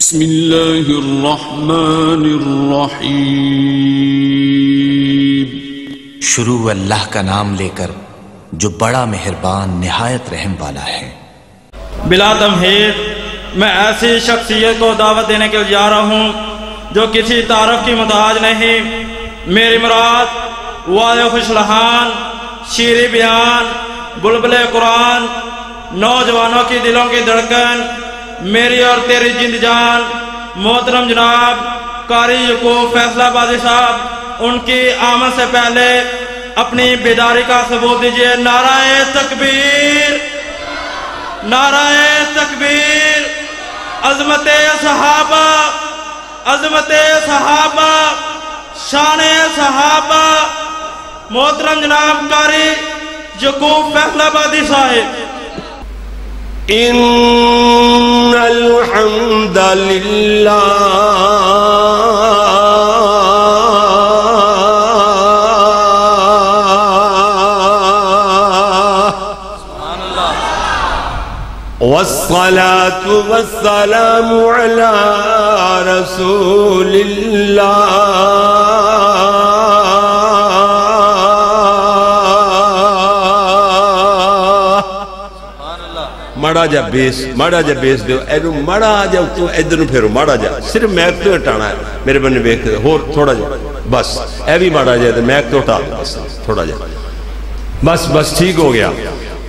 بسم اللہ الرحمن الرحیم۔ شروع اللہ کا نام لے کر جو بڑا مہربان نہایت رحم والا ہے۔ بلا تمہید میں ایسی شخصیت کو دعوت دینے کے لیے جا رہا ہوں جو کسی تعارف کی محتاج نہیں۔ میری مراد واضح خوش لہان، شیریں بیان، بلبل قرآن، نوجوانوں کی دلوں کی دھڑکن، میری اور تیری جند جان، محترم جناب قاری یعقوب فیصلہ بازی صاحب، ان کی آمد سے پہلے اپنی بیداری کا ثبوت دیجئے۔ نعرہ تکبیر، نعرہ تکبیر، عظمت صحابہ، عظمت صحابہ، شان صحابہ۔ محترم جناب قاری یعقوب فیصلہ بازی صاحب۔ ان الحمد للہ والصلاة والسلام على رسول اللہ۔ ماڑا جا بیس دیو، ایڈو ماڑا جا تو ایدنو پھیرو، ماڑا جا صرف میک تو اٹھانا ہے میرے بننے بیک دے ہو تھوڑا جا، بس اے بھی ماڑا جا دے میک تو اٹھا بس تھوڑا جا، بس ٹھیک ہو گیا۔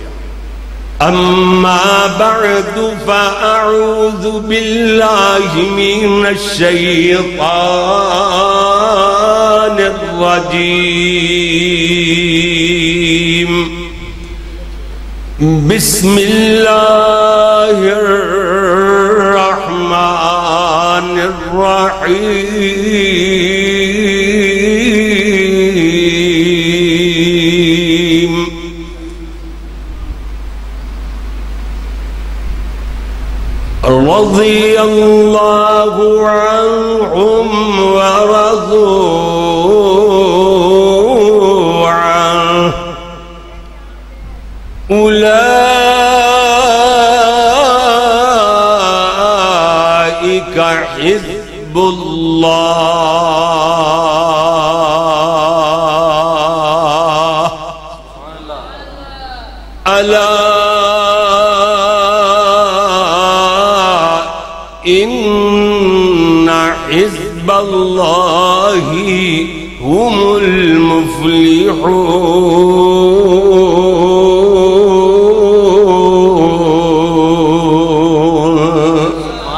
اما بعد فاعوذ باللہ من الشیطان الرجیم، بسم اللہ الرحمن الرحیم۔ رضی اللہ عنہم ورضوا عنہ، اولئک حزب اللہ، الا ان حزب اللہ هم المفلحون۔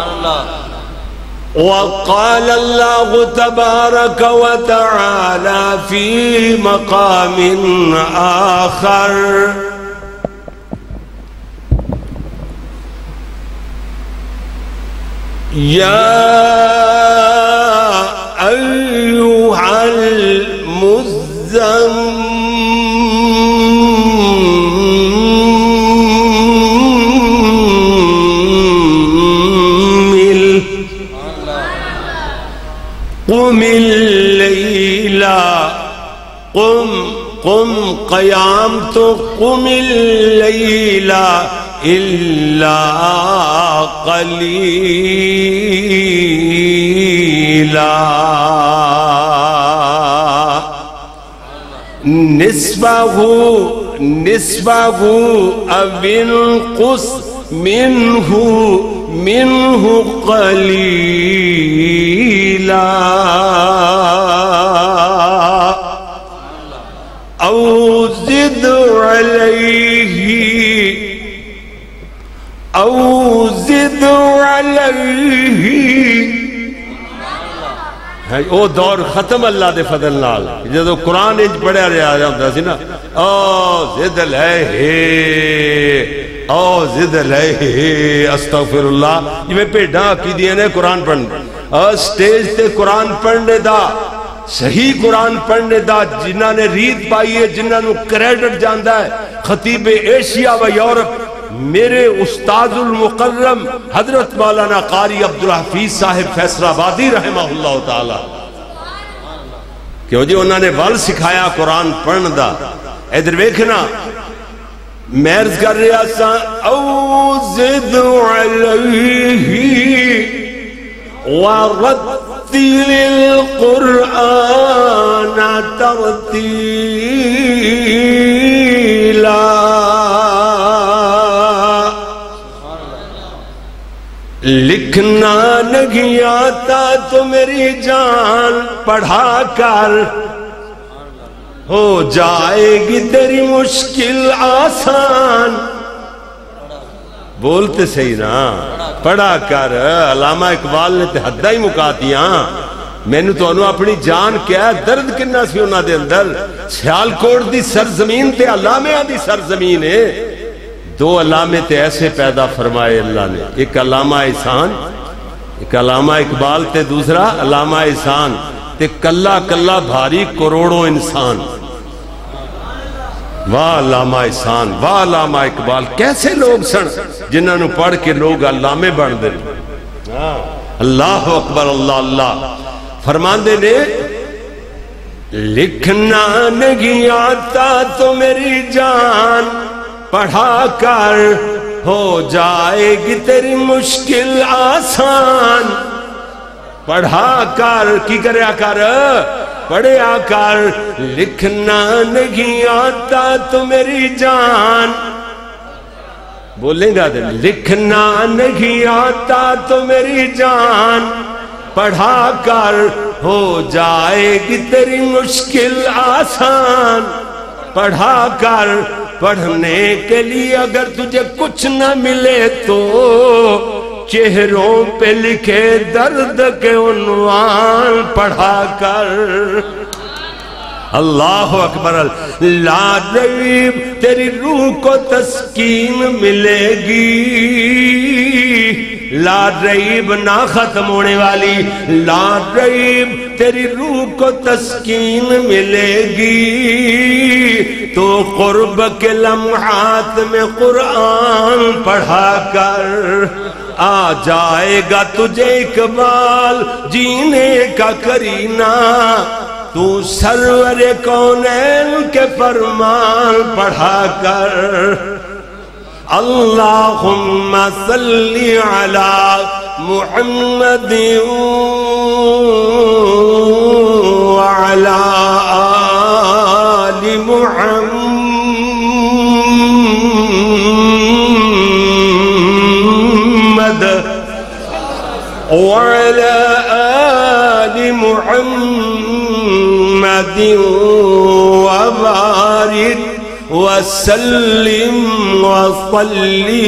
وقال اللہ تبارک وتعالی فی مقام آخر، یا ایہا المزمل، قم اللیل، قم قیام تو قم اللیل الا قلیلا، نصفہ او انقص منہ قلیلا، او زد علیہ او دور ختم اللہ دے فضل نال جدو قرآن انج پڑھیا رہا جاتا سی نا، او زد علیہ استغفر اللہ، جی میں پیڑاں کی دیئے نے قرآن پڑھنے، سٹیج تے قرآن پڑھنے دا، صحیح قرآن پڑھنے دا، جنہاں نے ریت پائی ہے، جنہاں نے کریڈٹ جاندہ ہے، خطیب ایشیا و یورپ میرے استاد المقرم حضرت مولانا قاری عبدالحفیظ صاحب فیصلہ آبادی رحمہ اللہ تعالی، کیوں جی انہوں نے ول سکھایا قرآن پڑھن دا۔ ادھر ویکھنا میں عرض کر رہا سا، او زد علیہ وَرَتِّلِ الْقُرْآنَ تَرْتِيلًا لکھنا نہیں آتا تو میری جان پڑھا کر ہو جائے گی تیری مشکل آسان بولتے صحیح نا پڑھا کر علامہ اقبال نے تے حداں ہی مکاتیاں میں نے تو انہوں اپنی جان کیا درد کنہ سی انہوں دے اندر سیالکوٹ دی سرزمین تے علامہ دی سرزمین ہے دو علامے تے ایسے پیدا فرمائے اللہ نے ایک علامہ احسان ایک علامہ اقبال تے دوسرا علامہ احسان تے کلا کلا بھاری کروڑوں انسان واہ علامہ احسان واہ علامہ اقبال کیسے لوگ سن جنہاں نو پڑھ کے لوگ علامے بن دے اللہ اکبر اللہ اللہ فرماندے نے لکھنا نہیں آتا تو میری جان پڑھا کر ہو جائے گی تیری مشکل آسان پڑھا کر کی کریا کر پڑھیا کر لکھنا نہیں آتا تو میری جان بولیں گا دل لکھنا نہیں آتا تو میری جان پڑھا کر ہو جائے گی تیری مشکل آسان پڑھا کر پڑھنے کے لیے اگر تجھے کچھ نہ ملے تو چہروں پہ لکھے درد کے عنوان پڑھا کر اللہ اکبر لا ریب تیری روح کو تسکین ملے گی لا ریب نہ ختم ہونے والی لا ریب تیری روح کو تسکین ملے گی تو قرب کے لمحات میں قرآن پڑھا کر آ جائے گا تجھے اقبال جینے کا کرینہ تو سرور کونین کے فرمان پڑھا کر اللہم صلی علی محمد وعلی آل محمد وعلى آل محمد وبارك وسلم وصلي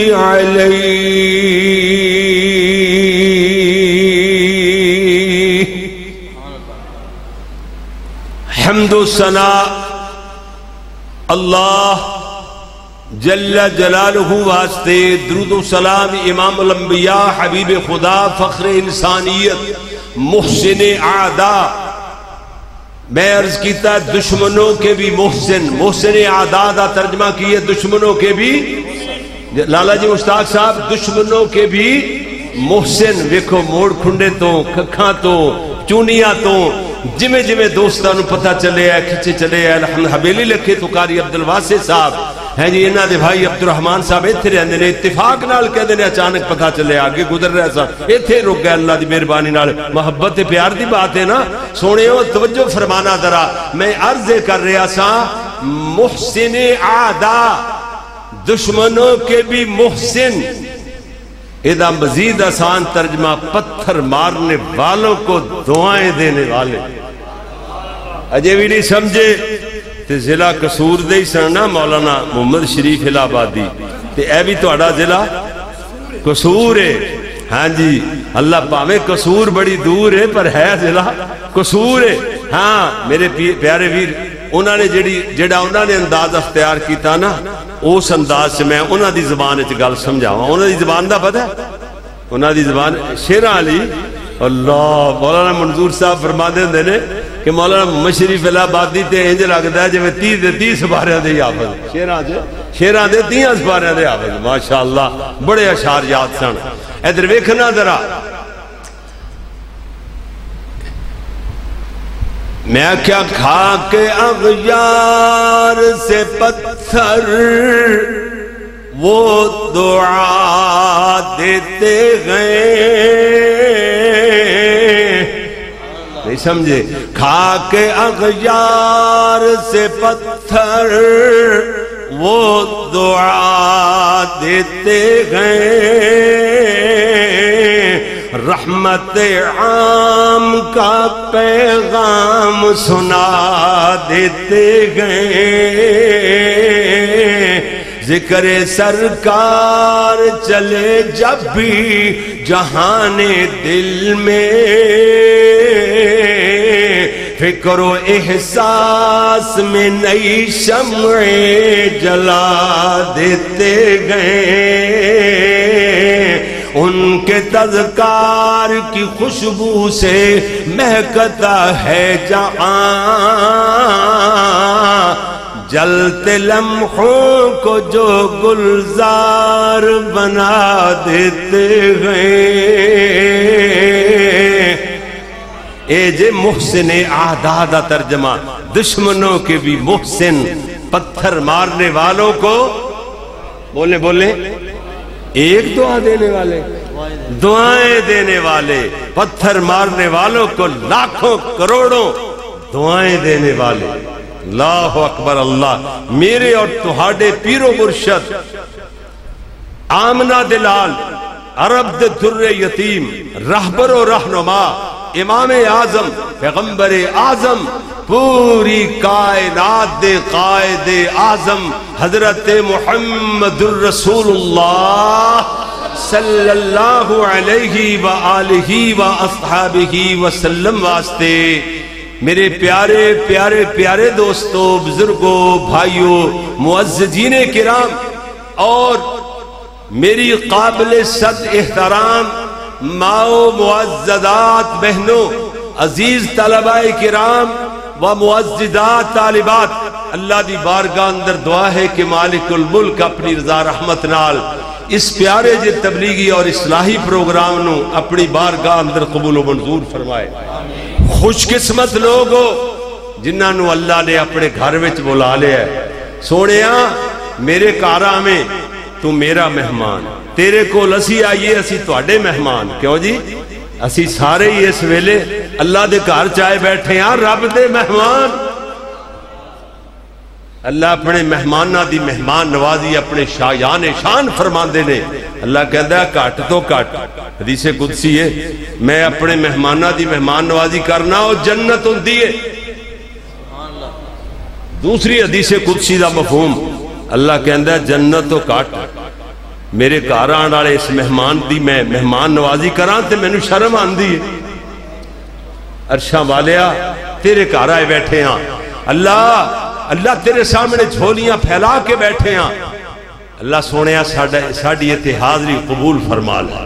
عليه حمد و ثنا اللہ جل جلالہ واسطے درود و سلام امام الانبیاء حبیب خدا فخر انسانیت محسن اعداء میں عرض کیتا دشمنوں کے بھی محسن محسن اعداء دا ترجمہ کیے دشمنوں کے بھی لالا جی مشتاق صاحب دشمنوں کے بھی محسن ویکھو موڑ کھنڈے تو کھکھاں تو چونیاں تو جمیں جمیں دوستانو پتہ چلے ہے کھچے چلے ہے حویلی لکھے تو قاری عبدالواسع صاحب ہیں جی انہاں دے بھائی عبدالرحمان صاحب ایتھے رہندے نے اتفاق نال کہندے نے اچانک پتہ چلے آگے گزر رہا سا ایتھے رک گئے اللہ دی مہربانی نال محبت پیار دی بات ہے نا سونے ہو توجہ فرمانا ذرا میں عرض کر رہا سا محسن اعداء دشمنوں کے بھی محسن ادا مزید آسان ترجمہ پتھر مارنے والوں کو دعائیں دینے والے اجے بھی نہیں سمجھے تے ضلع قصور دے ہی سننا مولانا محمد شریف الہ آبادی تے اے بھی تو اڑا ضلع قصور ہے ہاں جی اللہ پاویں قصور بڑی دور ہے پر ہے ضلع قصور ہے ہاں میرے پیارے ویر انہوں نے جڑا انہوں نے انداز اختیار کیتا نا اس انداز سے میں انہوں دی زبان اچھ گل سمجھاواں انہوں دی زبان دا پتہ ہے انہوں دی زبان شیراں علی اللہ مولانا منظور صاحب فرما دے نے کہ مولانا محمد شریف الہ آبادی تے انج لگدا ہے جویں 30 سپاریاں دے حافظ شیراں دے 30 سپاریاں دے حافظ ماشاءاللہ بڑے اشعار یاد سن ادھر ویکھنا ذرا میں کیا کھا کے اغیار سے پتھر وہ دعا دیتے گئے نہیں سمجھے. کھا کے اغیار سے پتھر وہ دعا دیتے گئے, رحمت عام کا پیغام سنا دیتے گئے. ذکر سرکار چلے جب بھی جہان دل میں, فکر و احساس میں نئی شمعیں جلا دیتے گئے. ان کے تذکار کی خوشبو سے مہکتا ہے جہاں, جلتے لمحوں کو جو گلزار بنا دیتے گئے. اے جے محسن اعداد ترجمہ, دشمنوں کے بھی محسن, پتھر مارنے والوں کو بولے بولے ایک دعا دینے والے, دعائیں دینے والے, پتھر مارنے والوں کو لاکھوں کروڑوں دعائیں دینے والے. اللہ اکبر اللہ. میرے اور تہاڈے پیر و مرشد آمنہ دلال, عرب دے در یتیم, رہبر و رہنما, امام اعظم, پیغمبر اعظم, پوری کائنات دے قائد اعظم حضرت محمد الرسول اللہ صلی اللہ علیہ وآلہ واصحابہ وسلم واسطے میرے پیارے پیارے پیارے دوستو, بزرگوں, بھائیوں, معززین کرام اور میری قابل صد احترام ماؤ معززات بہنوں, عزیز طلباء کرام و معززات طالبات, اللہ دی بارگاہ اندر دعا ہے کہ مالک الملک اپنی رضا رحمت نال اس پیارے جے تبلیغی اور اصلاحی پروگرام نو اپنی بارگاہ اندر قبول و منظور فرمائے. خوش قسمت لوگ ہو جنہاں نو اللہ نے اپنے گھر وچ بلا لیا ہے. سونیا میرے کارا میں تو میرا مہمان, تیرے کو اسی آئیے اسی تواڈے مہمان. کیوں جی اسی سارے ہی اس ویلے اللہ دے گھر چائے بیٹھے ہیں, رب دے مہمان. اللہ اپنے مہمانہ دی مہمان نوازی اپنے شایان شان فرماندے نے. اللہ کہتا ہے کٹ تو کٹ, حدیث قدسی ہے, میں اپنے مہمانہ دی مہمان نوازی کرنا اور جنت ہوندی ہے. دوسری حدیث قدسی دا مفہوم, اللہ کہتا ہے جنت تو کٹ, میرے گھر آن والے اس مہمان دی میں مہمان نوازی کراں تے مینوں شرم آندی ہے. عرشاں والیا تیرے گھر آئے بیٹھے ہاں, اللہ تیرے سامنے جھولیاں پھیلا کے بیٹھے ہاں. اللہ سونیا ساڈی اتنے حاضری قبول فرما لے.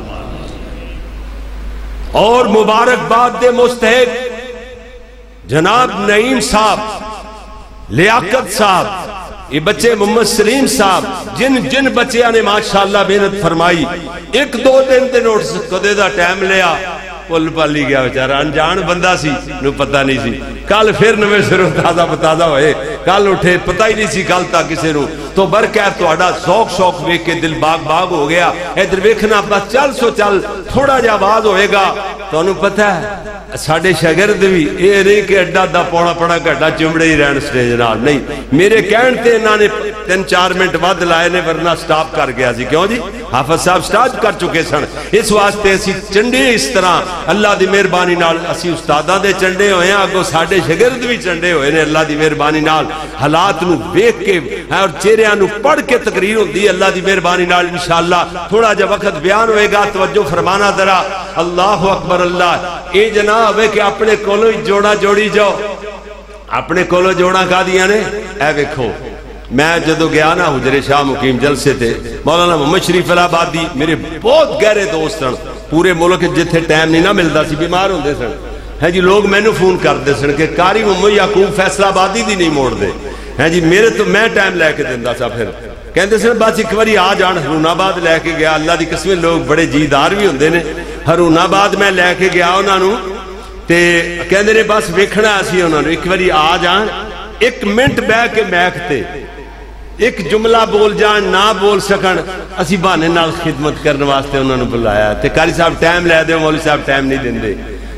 اور مبارکباد دے مستحق جناب نعیم صاحب, لیاقت صاحب, یہ بچے محمد سلیم صاحب, جن بچیاں نے ماشاءاللہ محنت فرمائی. ایک دو دن دے نوٹس کدے دا ٹائم لیا, پل پالی گیا بیچارہ, انجان بندہ سی, نو پتہ نہیں سی. کل پھر نویں سروں تازہ بتازہ ہوئے, کل اٹھے پتہ ہی نہیں سی کل تک کسے نو. تو برکہ تہاڈا شوق ویکھ کے دل باغ ہو گیا. ادھر ویکھنا بس چل سو چل, تھوڑا جا آواز ہوئے گا. تانوں پتہ ہے ساڈے شاگرد بھی اے نہیں کہ اڈا دا پونا پڑا گھٹا چمڑے ہی رہن سٹیج نال, نہیں. میرے کہن تے انہاں نے 3-4 منٹ ود لائے نے, ورنہ سٹاپ کر گیا سی. کیوں جی حافظ صاحب سٹارٹ کر چکے سن. اس واسطے اسی چنڈے اس طرح اللہ دی مہربانی نال اسی استاداں دے چنڈے ہوئے ہیں, اگوں ساڈے شاگرد بھی چنڈے ہوئے نے. اللہ دی مہربانی نال حالات نو ویکھ کے اور چہریاں نو پڑھ کے تقریر ہوندی ہے. اللہ دی مہربانی نال انشاءاللہ تھوڑا جا وقت بیان ہوئے گا, توجہ فرمانا ذرا. اللہ اکبر اللہ. اے جناب ہے کہ اپنے کولو جوڑا جوڑی جاؤ, اپنے کولو جوڑا کا دیا نے. اے ویکھو میں جدو گیا نا حجرے شاہ مقیم جلسے تھے, مولانا محمد شریف الہبادی میرے بہت گہرے دوست سن. پورے ملک جتھے ٹائم نہیں نہ ملتا سی, بیمار ہوندے سن. ہے جی لوگ مینوں فون کرتے سن کہ قاری محمد یعقوب فیصلہ آبادی دی نہیں موڑ دے. ہے جی میرے تو میں ٹائم لے کے دیندا سا. پھر کہندے سن بس ایک باری آ جان. ہرون آباد لے کے گیا, اللہ دی قسم لوگ بڑے جیدار بھی ہوندے نے. ہرون آباد میں لے کے گیا انہاں نوں, تے کہندے نے بس ویکھنا اسی انہاں نوں, ایک باری آ جان, 1 منٹ بیٹھ کے میک تے ایک جملہ بول جان, نہ بول سکن, اسی بہانے نال خدمت کرنے واسطے انہوں نے بلایا. تے قاری صاحب ٹائم لے دے, مولوی صاحب ٹائم نہیں دیندے.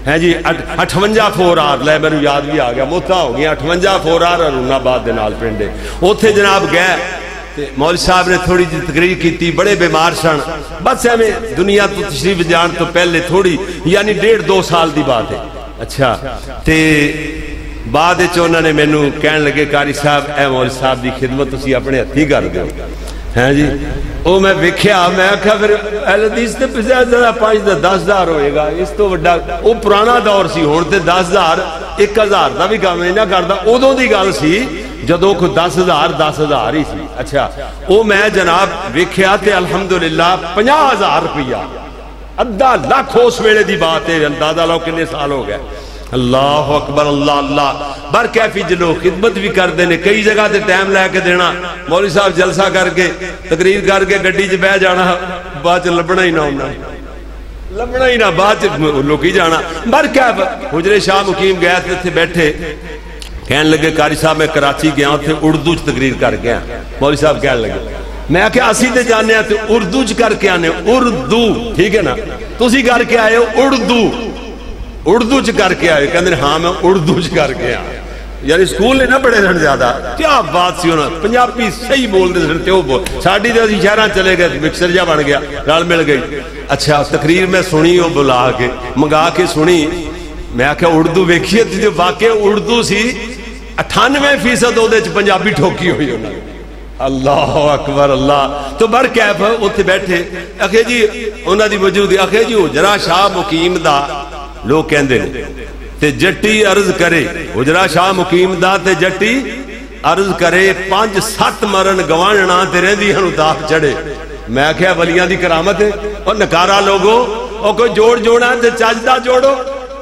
ہے جی 58 4R لے میرے یاد بھی آ گیا موتا ہو گیا 58 4R ارون آباد دے نال پنڈ اوتھے جناب گئے مولوی صاحب نے تھوڑی جی تقریر کی بڑے بیمار سن بس ہمیں دنیا تو تشریف جان تو پہلے تھوڑی یعنی 1.5-2 سال دی بات ہے اچھا تے بعد انہوں نے مینوں کہن لگے قاری صاحب اے مولوی صاحب دی خدمت تسی اپنے ہتھی کر دیو ہیں جی وہ میں ویکھیا میں آکھا پھر اہل حدیث تے پیسے ذرا 5-10,000 ہوئے گا اس تو وڈا وہ پرانا دور سی ہن تے 10,000 1,000 دا بھی کام نہیں نہ کردا ادوں دی گل سی جدوں کو 10,000 ہی سی اچھا وہ میں جناب ویکھیا تے الحمدللہ 50,000 روپیہ ادھا لاکھ اس ویلے دی بات ہے اندازہ لاؤ کتنے سال ہو گئے اللہ اکبر اللہ اللہ بر کیفی جلو خدمت بھی کر دینے کئی جگہ تے ٹائم لے کے دینا مولوی صاحب جلسہ کر کے تقریر کر کے گڈی چ بہ جانا بعد لبنا ہی نہ ہونا لبنا ہی نہ بعد لوکی جانا بر کیف حجرے شاہ مقیم گئے تھے اتنے بیٹھے کہنے لگے قاری صاحب میں کراچی گیا اتنے اردو چ تقریر کر گیا مولوی صاحب کہنے لگے میں کہ اسی تے جانے ہیں اردو چ کر کے آنے اردو ٹھیک ہے نا تسی کر کے آئے ہو اردو چ کر کے آئے کہندے ہاں میں اردو چ کر کے آئے یعنی سکول نے نہ پڑھے سن زیادہ کیا بات سی ہونا پنجابی صحیح بول دے سن تے وہ بول ساڈی تے اسی شہراں چلے گئے مکسر جا بن گیا رل مل گئی اچھا تقریر میں سنی وہ بلا کے منگا کے سنی میں آکھیا اردو ویکھیے تے واقعی اردو سی 98% اودے چ پنجابی ٹھوکی ہوئی انہاں اللہ اکبر اللہ تو بر کیف اتنے بیٹھے آخے جی انہاں دی وجود آخے جی حجرہ شاہ مقیم دا لوگ کہندے تے جٹی عرض کرے حجرہ شاہ مقیم دا تے جٹی عرض کرے 5-7 مرن گواننا تے رہندی ہن اتاف چڑھے میں کہا ولیاں دی کرامت ہے اور نکارا لوگو اور کوئی جوڑ جوڑا تے چاجدہ جوڑو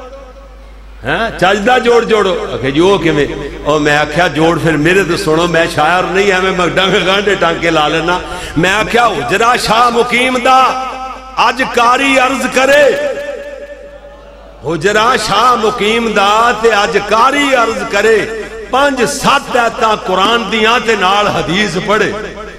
چاجدہ جوڑو کہ جو کہ میں اور میں آکھیا جوڑ پھر میرے تو سنو میں شاعر نہیں ہے میں مگڈنگ گانڈے ٹانکے لا لینا میں آکھیا حجرہ شاہ مقیم دا آج کاری عرض کرے حجرہ شاہ مقیم دا تے آج کاری عرض کرے 5-7 ایتاں قرآن دیاں تے نال حدیث پڑھے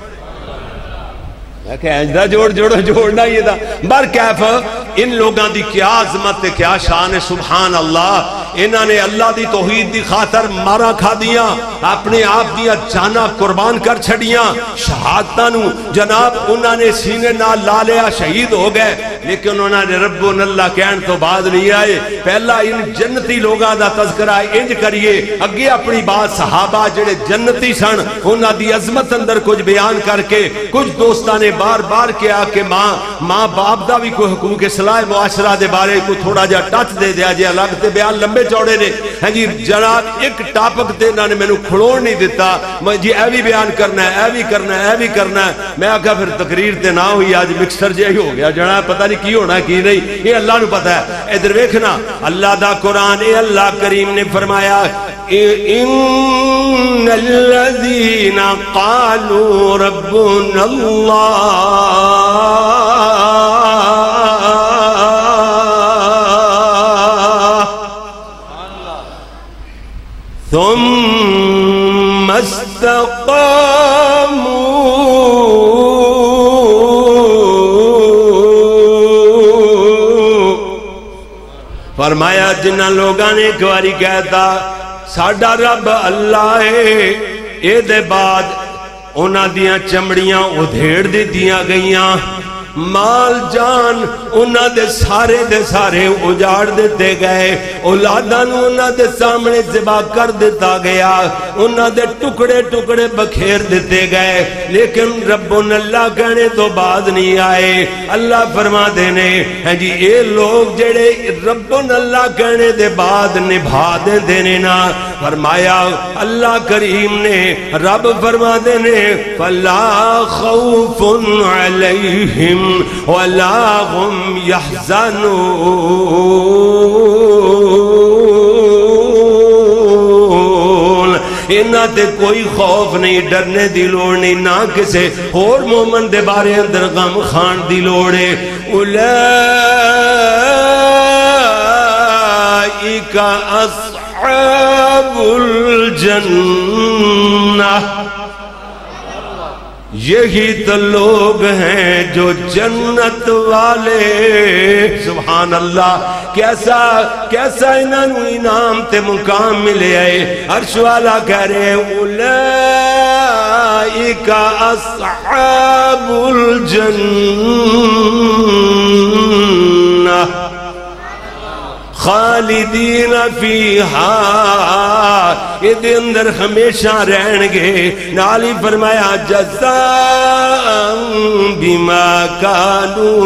میں کہ اینجدہ جوڑنا یہ دا بر کیف ان لوگاں دی کیا عظمت کیا شان سبحان اللہ انہاں نے اللہ دی توحید دی خاطر مارا کھا دیاں اپنے آپ دیا جانا قربان کر چھڑیاں شہادتانو جناب انہاں نے سینے نہ لا لیا شہید ہو گئے لیکن انہاں نے رب اللہ کہن تو بعد نہیں آئے پہلا ان جنتی لوگاں دا تذکرہ انج کریے اگے اپنی بات صحابہ جڑے جنتی سن انہاں دی عظمت اندر کچھ بیان کر کے کچھ دوستاں نے بار بار کیا کہ ماں باپ دا بھی کوئی حقوق صلاح معاشرہ دے بارے کو تھوڑا جا ٹچ دے دیا جے الگ تے بیان لمبے چوڑے نے ہیں جی جناب ایک ٹاپک تے انہوں نے میں نے کھڑوڑ نہیں دیتا میں جی اے بھی بیان کرنا ہے اے بھی کرنا ہے میں آکھا پھر تقریر تے نہ ہوئی آج مکسر جے ہی ہو گیا جناب پتہ نہیں کی ہونا کی نہیں یہ اللہ نو پتہ ہے ادھر ویکھنا اللہ دا قرآن اے اللہ کریم نے فرمایا ان الذین قالوا ربنا اللہ ثم استقاموا فرمایا جنہ لوگاں نے ایک باری کہتا ساڈا رب اللہ ہے اے دے بعد انہاں دیاں چمڑیاں ادھیڑ دے دیاں گئیاں مال جان انہاں دے سارے اجاڑ دیتے گئے اولاداں نو انہاں دے سامنے ذبح کر دیتا گیا انہاں دے ٹکڑے بکھیر دیتے گئے لیکن رب اللہ کہنے تو بعد نہیں آئے اللہ فرما دینے ہیں جی اے لوگ جڑے رب اللہ کہنے دے بعد نبھا دینے نا فرمایا اللہ کریم نے رب فرما دینے فَلَا خَوْفٌ عَلَيْهِمْ وَلَا هُمْ يَحْزَنُونَ انہاں تے کوئی خوف نہیں ڈرنے دی لوڑ نہیں نہ کسے اور مومن دے بارے اندر غم خان دی لوڑے اولئک اصحاب الجنہ یہی تو لوگ ہیں جو جنت والے. سبحان اللہ. کیسا انہوں انعام تے مقام ملے آئے. عرش والا کہہ رہے اولئک اصحاب الجنہ خالدین فیہا. یہ دے اندر ہمیشہ رہن گے. نالی فرمایا جزاء بما کانوا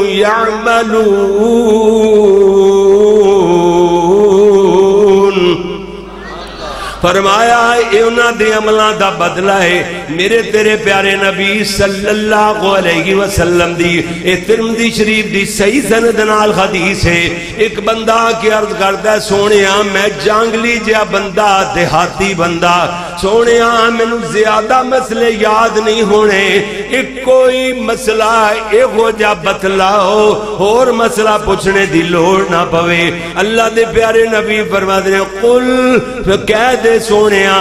یعملون. فرمایا انہاں دے عملاں دا بدلہ ہے. میرے تیرے پیارے نبی صلی اللہ علیہ وسلم دی ترمذی شریف دی صحیح سند نال حدیث ہے. ایک بندہ کی عرض کرتا ہے سونیا میں جانگلی جا بندہ دیہاتی بندہ سونیا مینوں زیادہ مسئلے یاد نہیں ہونے. ایک کوئی مسئلہ ایہو جا بتلاؤ اور مسئلہ پوچھنے دی لوڑ نہ پوے. اللہ دے پیارے نبی فرماتے ہیں قل کہہ دے سونیا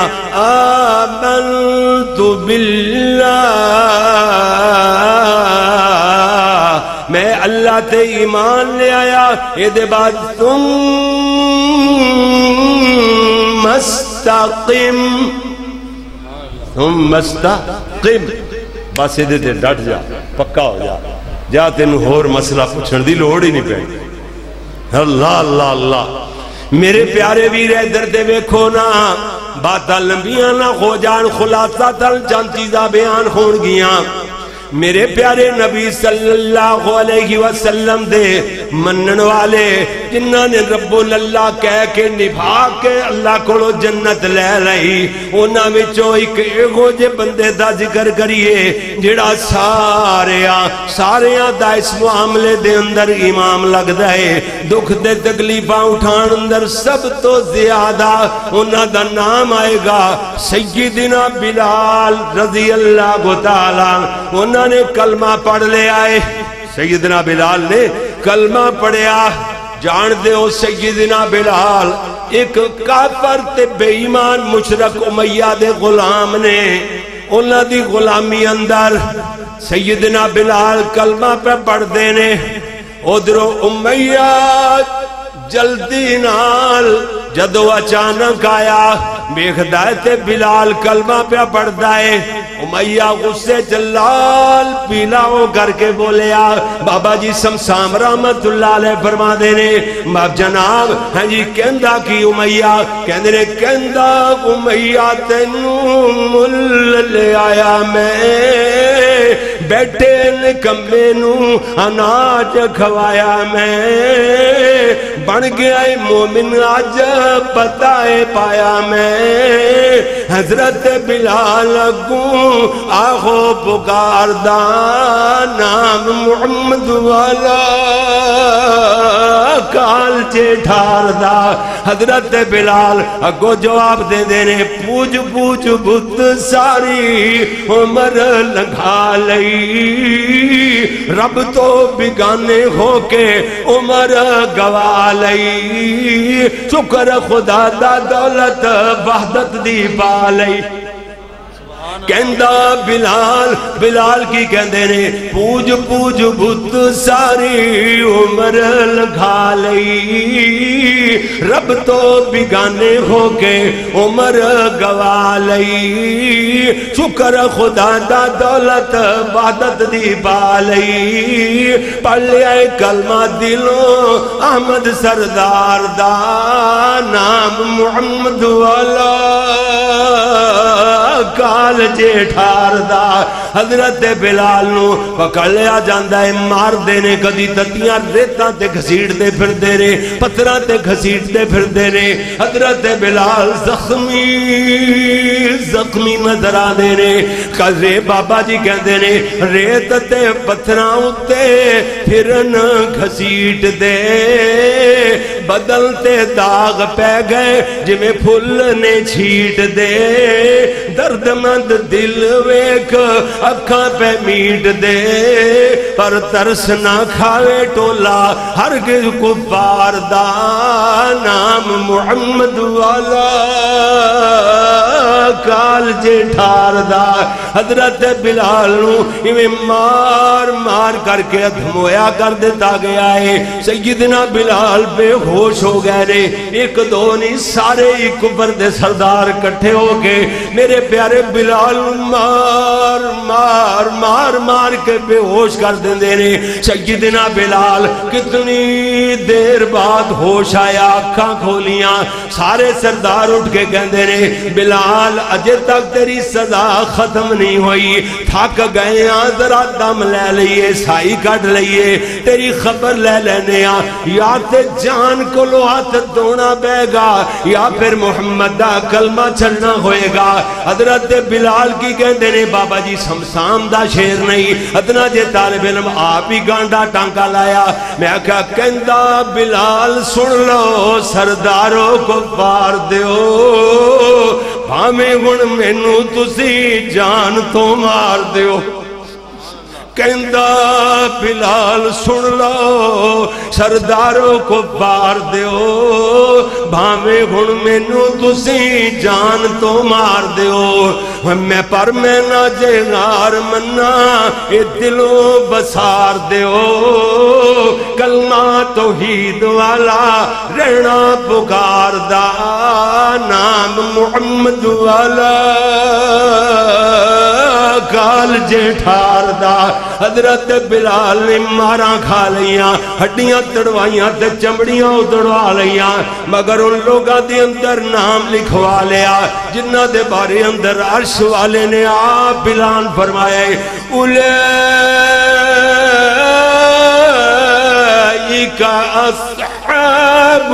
آمنت باللہ میں اللہ تے ایمان لے آیا. یہ دے بعد ثم استقم بس یہ دے ڈٹ جا پکا ہو جا تینوں ہور مسئلہ پوچھن دی لوڑ ہی نہیں پہنی. اللہ اللہ اللہ. میرے پیارے ویر ادھر دے ویکھو نا باتاں لمبیاں نہ ہو جان خلاصہ تل چند چیزاں بیان ہون گیاں. میرے پیارے نبی صلی اللہ علیہ وسلم دے منن والے جنہاں نے رب اللہ کہہ کے نبھا کے اللہ کو جنت لے لئی انہاں وچوں ایک ایگو جے بندے دا ذکر کریے جڑا ساریاں دا اس معاملے دے اندر امام لگدا ہے. دکھ دے تکلیفاں اٹھان اندر سب تو زیادہ انہاں دا نام آئے گا سیدنا بلال رضی اللہ تعالیٰ. انہاں نے کلمہ پڑھ لے آئے. سیدنا بلال نے کلمہ پڑھیا. جان دے ہو سیدنا بلال ایک کافر تے بے ایمان مشرک امیہ دے غلام نے انہاں دی غلامی اندر سیدنا بلال کلمہ پہ پڑھ دینے. ادھرو امیہ جلدی نال جدو اچانک آیا بیخدایت بلال کلمہ پہ پڑھ دائے. امیہ غصے جلال پیلاؤ کر کے بولے بابا جی سمسام رحمت اللہ علیہ فرما دینے جناب ہیں جی کہندہ کی امیہ کہندے کہندہ امیہ تینوں مل لے آیا میں بیٹھے نکمے نوں اناج کھوایا میں بن گیا مومن آج بتائے پایا میں حضرت بلال گوں آہو پکار دا نام محمد والا کال چے ٹھار دا. حضرت بلال اگو جواب دے دینے پوج پوج بت ساری عمر لگا لئی رب تو بگانے ہو کے عمر گوا لئی شکر خدا دا دولت وحدت دی پا لئی. کہندہ بلال کی کہندے نے پوج پوج بت ساری عمر لگا لئی رب تو بگانے ہو کے عمر گوا لئی شکر خدا دا دولت وحدت دی پا لئی. پڑھ لیا کلمہ دلوں احمد سردار دا نام محمد والا کال جے ٹھار دا. حضرت بلال نو پکڑ لیا جاندہ ہے مار دینے کدی تتیاں ریتاں تے گھسیٹ دے پھر دینے پتھراں تے گھسیٹ دے پھر دینے. حضرت بلال زخمی نظر آ دینے. کذے بابا جی کہہ دینے ریت تے پتھراں اتے پھرن گھسیٹ دے بدل تے داغ پہ گئے جویں پھل نے چھیٹ دے. درد مند دل ویک اکھاں پہ میٹ دے پر ترس نہ کھاوے ٹولا ہرگز کفار دا نام محمد والا کال جے ٹھار دا حضرت بلال نو ایویں مار مار کر کے دھمویا کر دیتا گیا ہے. سیدنا بلال بے ہوش ہو گئے نے. ایک دو نہیں سارے ہی کفر دے سردار کٹھے ہو کے میرے پیارے بلال مار مار مار مار کے بے ہوش کر دیندے نے. سیدنا بلال کتنی دیر بعد ہوش آیا, آنکھاں کھولیاں, سارے سردار اٹھ کے کہندے نے بلال اجے تک تیری سزا ختم نہیں ہوئی, تھک گئے ہاں, ذرا دم لے لئیے, سائی کٹ لئیے, تیری خبر لے لینے ہاں, یا تے جان کو لو ہاتھ دونا بے گا یا پھر محمد دا کلمہ چھڑنا ہوئے گا. حضرت بلال کی کہندے نے بابا جی سمسام دا شیر نہیں, اتنا جے طالب علم آپ ہی گانڈا ٹانکا لایا. میں کہا کہندہ بلال سن لو سرداروں کو پار دیو, بھامیں گن مینو تسی جان تو مار دیو. کہندہ بلال سن لو سرداروں کو پار دیو, بھامیں گن مینو تسی جان تو مار دیو. میں پر میں نہ جگار منا اے دلوں بسار دیو, کلمہ توحید والا رہنا پکار دا, نام محمد والا کال جے ٹھار دا. حضرت بلال نے ماراں کھا لیاں, ہڈیاں تڑوائیاں تے چمڑیاں اتڑوا لیاں, مگر ان لوگاں دے اندر نام لکھوا لیا جنہ دے بارے اندر عرش والے نے آپ اعلان فرمایا اولئک اصحاب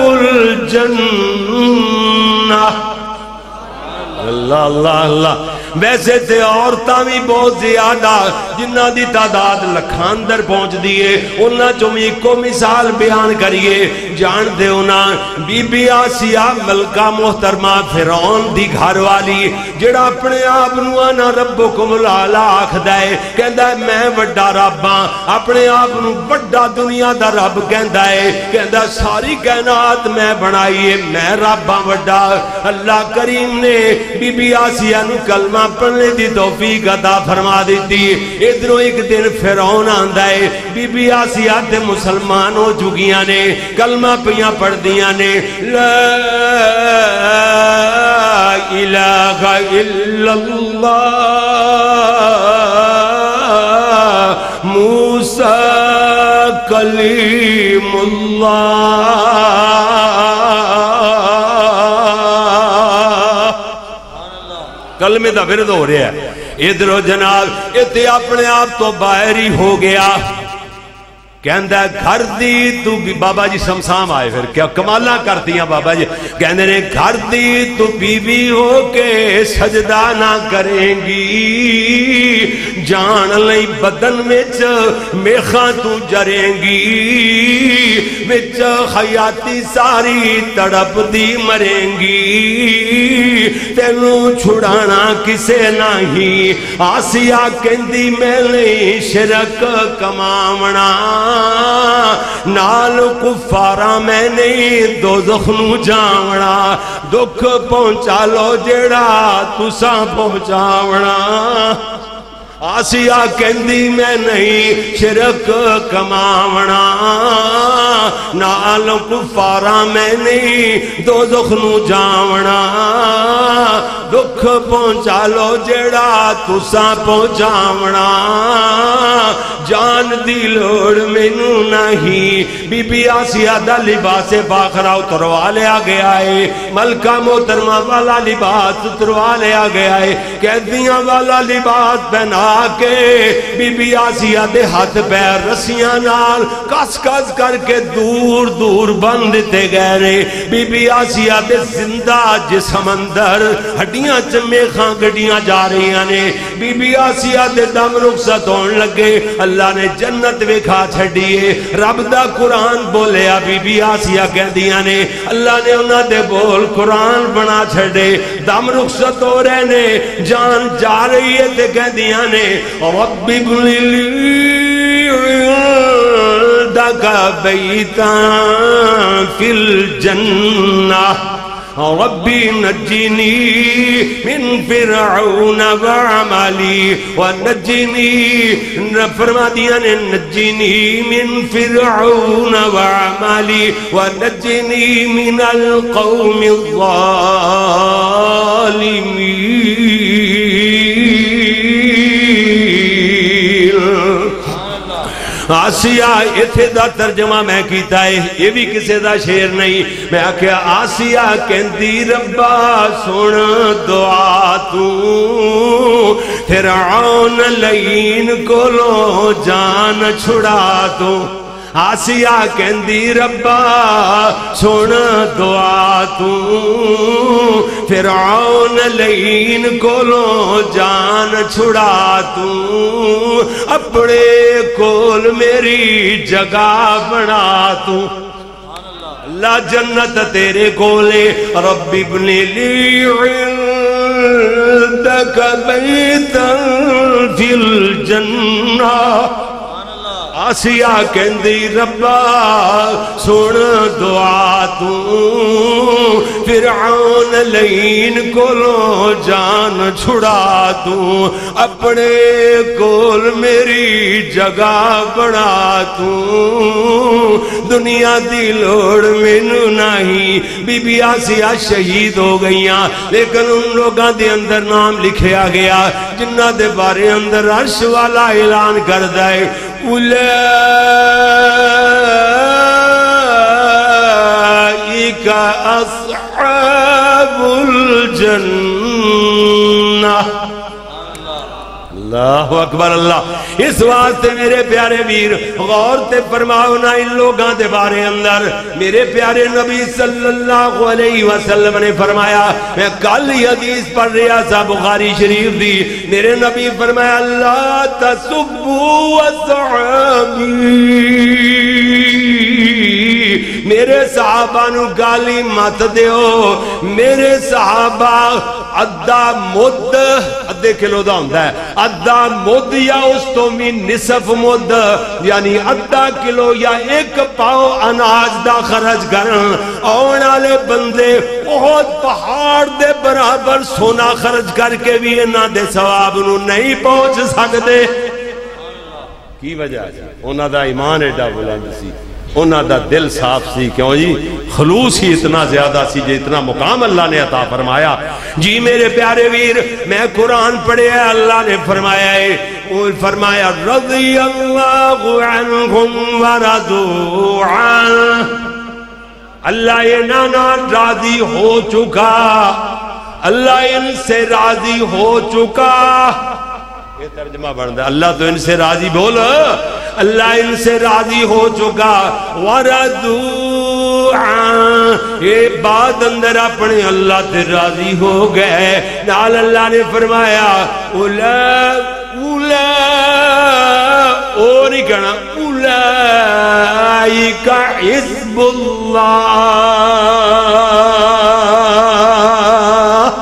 الجنہ. اللہ اللہ اللہ. ویسے تے عورتاں بھی بہت زیادہ جنہ دی تعداد لکھاندر پہنچ دیئے, انہاں چوں کو مثال بیان کریے. جان دے انہاں بی بی آسیہ ملکہ محترمہ فرعون دی گھر والی, جڑا اپنے آپ نو انا ربکم الاعلی آکھدا ہے, کہندا ہے میں وڈا رب ہاں, اپنے آپ نو وڈا دنیا دا رب کہندا ہے, کہندا ساری کائنات میں بنائی ہے, میں رب ہاں وڈا. اللہ کریم نے بی بی آسیہ نو کلمہ پڑھنے دی توفیق عطا فرما دیتی. ادھروں ایک دن فرعون آندا ہے, بی بی آسیہ تے مسلمان ہو چکیاں نے, کلمہ پیاں پڑھ دیاں نے, لا الہ الا اللہ موسیٰ کلیم اللہ. کلمے دا ورد ہو رہا ہے. ادھر جناب اتے اپنے آپ تو باہر ہی ہو گیا, کہندہ گھر دی تو بابا جی سمسام آئے پھر کیا کمالاں کرتی ہیں بابا جی. کہندے نے گھر دی تو بیوی ہو کے سجدہ نہ کریں گی, جان لئی بدن وچ میخاں تو جریں گی, وچ خیاتی ساری تڑپ دی مریں گی, تینوں چھڑانا کسے نہیں. آسیہ کہندی میں نہیں شرک کماونا, نال کفارا میں نہیں دوزخ نو جاونا, دکھ پہنچا لو جڑا تساں پہنچاونا. آسیہ کہندی میں نہیں شرک کماونا, نال کفارا میں نہیں دوزخ نو جاونا, دکھ پہنچا لو جڑا تساں پہنچاونا, جان دی لوڑ مینوں نہیں. بی بی آسیہ دا لباس باخرا اتروا لیا گیا ہے, ملکہ محترمہ والا لباس اتروا لیا گیا ہے, قیدیاں والا لباس پہنا کے بی بی آسیہ دے ہاتھ پیر رسیاں نال کس کس کر کے دور دور بند دیتے گئے نے. بی بی آسیہ دے زندہ جسم اندر ہڈیاں چمیخاں گڈیاں جا رہی نے. بی بی آسیہ دے دم رخصت ہون لگے, اللہ نے جنت وکھا چھڈیے, رب دا قرآن بولیا. بی بی آسیہ کہندیاں نے اللہ نے انہاں دے بول قرآن بنا چھڈے, دم رخصت ہو رہے نے, جان جا رہی ہے تے کہندیاں نے رب ابن لی عندک بیتا فی الجنہ, ربی نجنی من فرعون وعملی ونجنی فرما دیا نے نجنی من فرعون وعملی ونجنی من القوم الظالمین۔ آسیہ اتھے دا ترجمہ میں کیتا ہے، یہ بھی کسے دا شعر نہیں، میں آکھیا آسیہ کہندی ربا سن دعا تو فرعون لعین کولو جان چھڑا تو۔ آسیہ کہندی ربا سن دعا تو فرعون لعین کولو جان چھڑا تو، اپنے کول میری جگہ بنا تو۔ اللہ جنت تیرے کولے، رب ابن لی عندک بیتا فی الجنہ۔ آسیہ کہندی ربا سن دعا تو فرعون لعین کولو جان چھڑا تو، اپنے کول میری جگہ بنا تو۔ دنیا دی لوڑ مینوں نہیں، بی بی آسیہ شہید ہو گئیاں، لیکن ان لوگاں دے اندر نام لکھیا گیا جنہ دے بارے اندر عرش والا اعلان کردہ ہے اولئک اصحاب الجنہ۔ اللہ اکبر اللہ۔ اس واسطے میرے پیارے ویر غور تے فرماؤ نا ان لوگاں دے بارے اندر۔ میرے پیارے نبی صلی اللہ علیہ وسلم نے فرمایا، میں کل ہی حدیث پڑھ رہا تھا بخاری شریف دی، میرے نبی فرمایا لا تسبوا اصحابی، میرے صحابہ نو گالی مت دیو۔ میرے صحابہ ادھا مد، ادھے کلو دا ہوندہ ہے، ادھا مد یا اس تو بھی نصف مد، یعنی ادھا کلو یا 1 پاؤ اناج دا خرچ کرن۔ آنے بندے بہت پہاڑ دے برابر سونا خرچ کر کے بھی انہاں دے ثواب نو نہیں پہنچ سکتے۔ کی وجہ ہے؟ انہاں دا ایمان ایڈا بلند سی، انہاں دا دل صاف سی، کیوں جی خلوص ہی اتنا زیادہ سی جی اتنا مقام اللہ نے عطا فرمایا۔ جی میرے پیارے ویر میں قرآن پڑھے ہیں، اللہ نے فرمایا ہے، فرمایا رضی اللہ عنہم ورضوا عنہ، اللہ یہ نانا راضی ہو چکا، اللہ ان سے راضی ہو چکا۔ یہ ترجمہ بنتا ہے اللہ تو ان سے راضی، بول اللہ ان سے راضی ہو چکا۔ وَرَضُوا عَنْهُ، یہ بات اندر اپنے اللہ تے راضی ہو گئے۔ نال اللہ نے فرمایا اور نہیں کہنا اولئک حزب اللہ،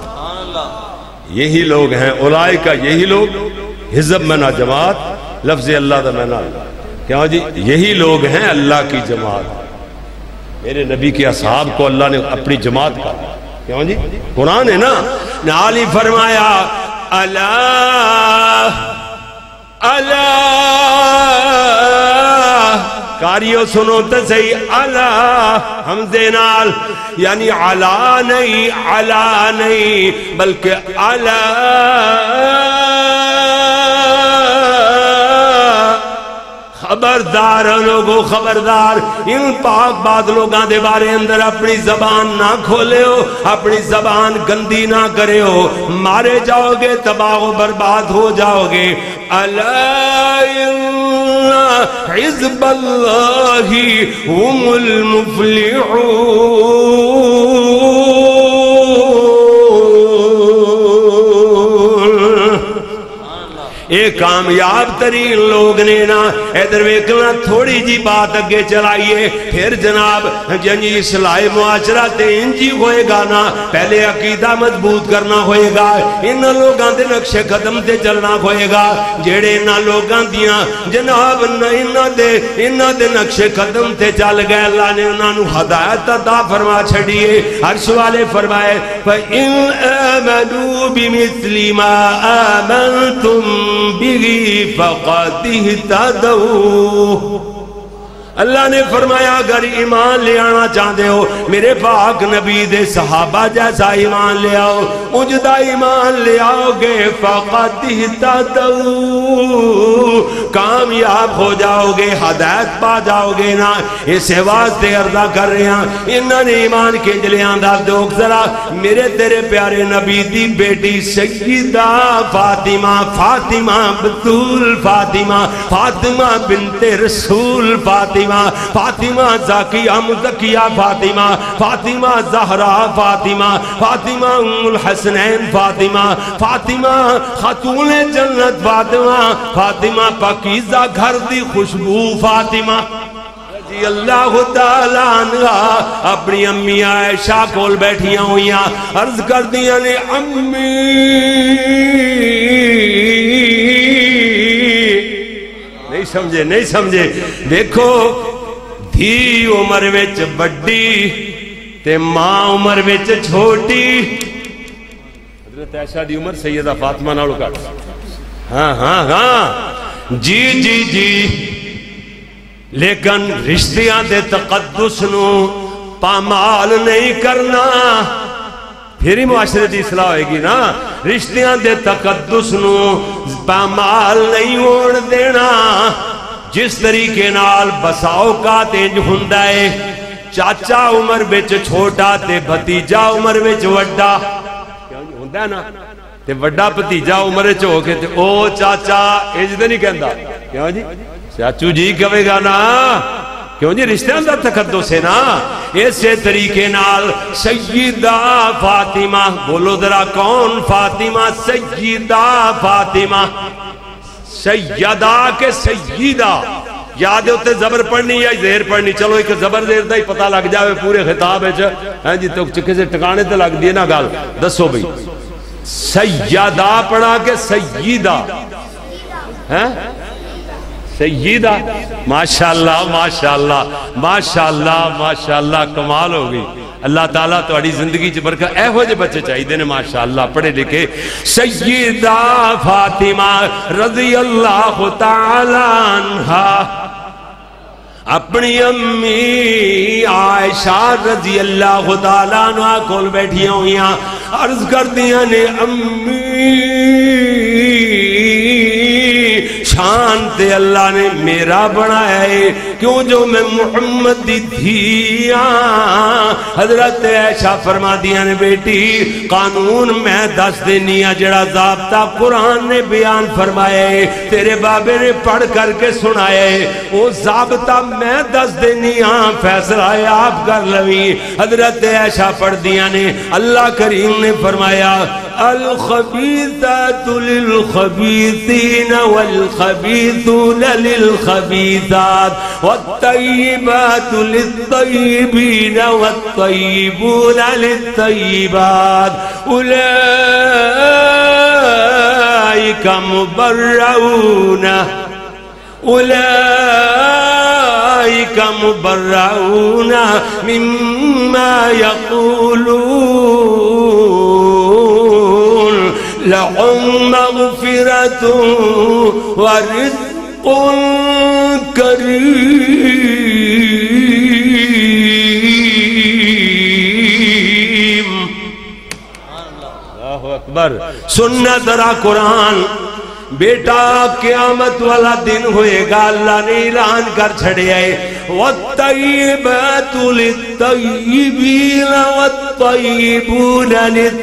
یہی لوگ ہیں اولئک، یہی لوگ، حزب منا جماعت، لفظ اللہ دا منا کیا جی یہی لوگ ہیں اللہ کی جماعت۔ میرے نبی کے اصحاب کو اللہ نے اپنی جماعت کہا، کیوں جی قرآن ہے نا، نال ہی فرمایا اللہ اللہ، کاریو سنو تو صحیح، اللہ حمزے نال، یعنی علا نہیں علا نہیں بلکہ اللہ۔ خبردار لوگو خبردار، ان پاک بات لوگاں دے بارے اندر اپنی زبان نہ کھولے ہو، اپنی زبان گندی نہ کرے ہو، مارے جاؤ گے، تباہ و برباد ہو جاؤ گے۔ الا ان حزب اللہ هم المفلحون، اے کامیاب ترین لوگ نے نا. ادھر ویکھنا تھوڑی جی بات اگے چلائیے پھر جناب جنجی اصلاح معاشرہ تے انجی ہوئے گا نا. پہلے عقیدہ مضبوط کرنا ہوئے گا, ان لوگاں دے نقش قدم تے چلنا ہوئے گا جیڑے انہاں لوگاں دیاں جناب انہاں دے نقش قدم تے چل گئے. اللہ نے انہاں نو ہدایت عطا فرما چھڑیے. عرش والے فرمائے فَإِنْ آمَنُوا بِمِثْلِ مَا آمَنْتُمْ بِهِ فَقَدِ اهْتَدَوْا. اللہ نے فرمایا اگر ایمان لے آنا چاہتے ہو میرے پاک نبی دے صحابہ جیسا ایمان لے آؤ, اجدہ ایمان لے آؤ گے فَقَدْ اهْتَدَوْا, کامیاب ہو جاؤ گے, ہدایت پا جاؤ گے نا. اس واسطے عرضہ کر رہے ہیں انہوں نے ایمان کے جلیاں دا دوک ذرا میرے تیرے پیارے نبی دی بیٹی سیدہ فاطمہ, فاطمہ بطول فاطمہ, فاطمہ بنت رسول فاطمہ, فاطمہ زاکیہ مزکیہ فاطمہ, فاطمہ زہرا فاطمہ, فاطمہ ام الحسنین فاطمہ, فاطمہ خاتون جنت فاطمہ, فاطمہ پاکیزہ گھر دی خوشبو فاطمہ رضی اللہ تعالیٰ عنہ. اپنی امی عائشہ کول بیٹھیاں ہوئیاں عرض کر دیا نے امی نہیں سمجھے دیکھو دھی عمر وچ بڑی تے ماں عمر وچ چھوٹی. حضرت عائشہ دی عمر سیدہ فاطمہ نالوں کٹ. ہاں جی لیکن رشتیاں دے تقدس نو پامال نہیں کرنا, پھر ہی معاشرے دی اصلاح ہوئے گی نا. رشتیاں دے تقدس نو پامال نہیں ہوڑ دینا. جس طریقے نال بساؤ کا تینج ہندہ ہے چاچا عمر بچ چھوٹا تے بھتیجا عمر بچ وڈا ہندہ ہے نا, تے وڈا بھتیجا عمر بچ ہو کے تے او چاچا اجدہ نہیں کہندہ کیوں جی چاچو جی کہے گا نا, کیوں جی رشتہ اندر تقدس ہے نا. ایسے طریقے نال سیدہ فاطمہ, بولو ذرا کون فاطمہ؟ سیدہ فاطمہ, سیدہ کے سیدہ. یاد ہوتے زبر پڑھنی یا زہر پڑھنی؟ چلو ایک زبر زہر دا ہی پتہ لگ جاوے پورے خطاب ہے جی, تو چکے سے ٹکانے تے لگ دیے نا گال. دسو بھئی سیدہ پڑھا کے سیدہ سیدہ. ماشاءاللہ ماشاءاللہ ماشاءاللہ ماشاءاللہ, کمال ہو گئی. اللہ تعالیٰ تو اڑی زندگی چ برکت اے ہو جے بچے چاہیے دینے ماشاءاللہ پڑھے لکھے. سیدہ فاطمہ رضی اللہ تعالیٰ عنہا اپنی امی عائشہ رضی اللہ تعالیٰ عنہ کول بیٹھیاں ہوئیاں عرض کر دیا نے امی شان تے اللہ نے میرا بنایا ہے کیوں جو میں محمد دی دھیاں. حضرت عائشہ فرما دیا نے بیٹی قانون میں دس دینیا جڑا ضابطہ قرآن نے بیان فرمایا ہے تیرے بابے نے پڑھ کر کے سنایا ہے وہ ضابطہ میں دس دینیا فیصلہ ہے آپ کر لویں. حضرت عائشہ پڑھ دیا نے اللہ کریم نے فرمایا الخبیثات للخبیثین والخبیثون للخبیثات والطیبات للطیبین والطیبون للطیبات اولئک مبرعون اولئک مبرعون مما یقولون لهم مغفرة ورزق کریم. اللہ اکبر. سننا ذرا قرآن. بیٹا قیامت والا دن ہوئے گا اللہ نے اعلان کر چھڑے آئے وَالطَّيِّبَاتُ لِلطَّيِّبِينَ وَالطَّيِّبُونَ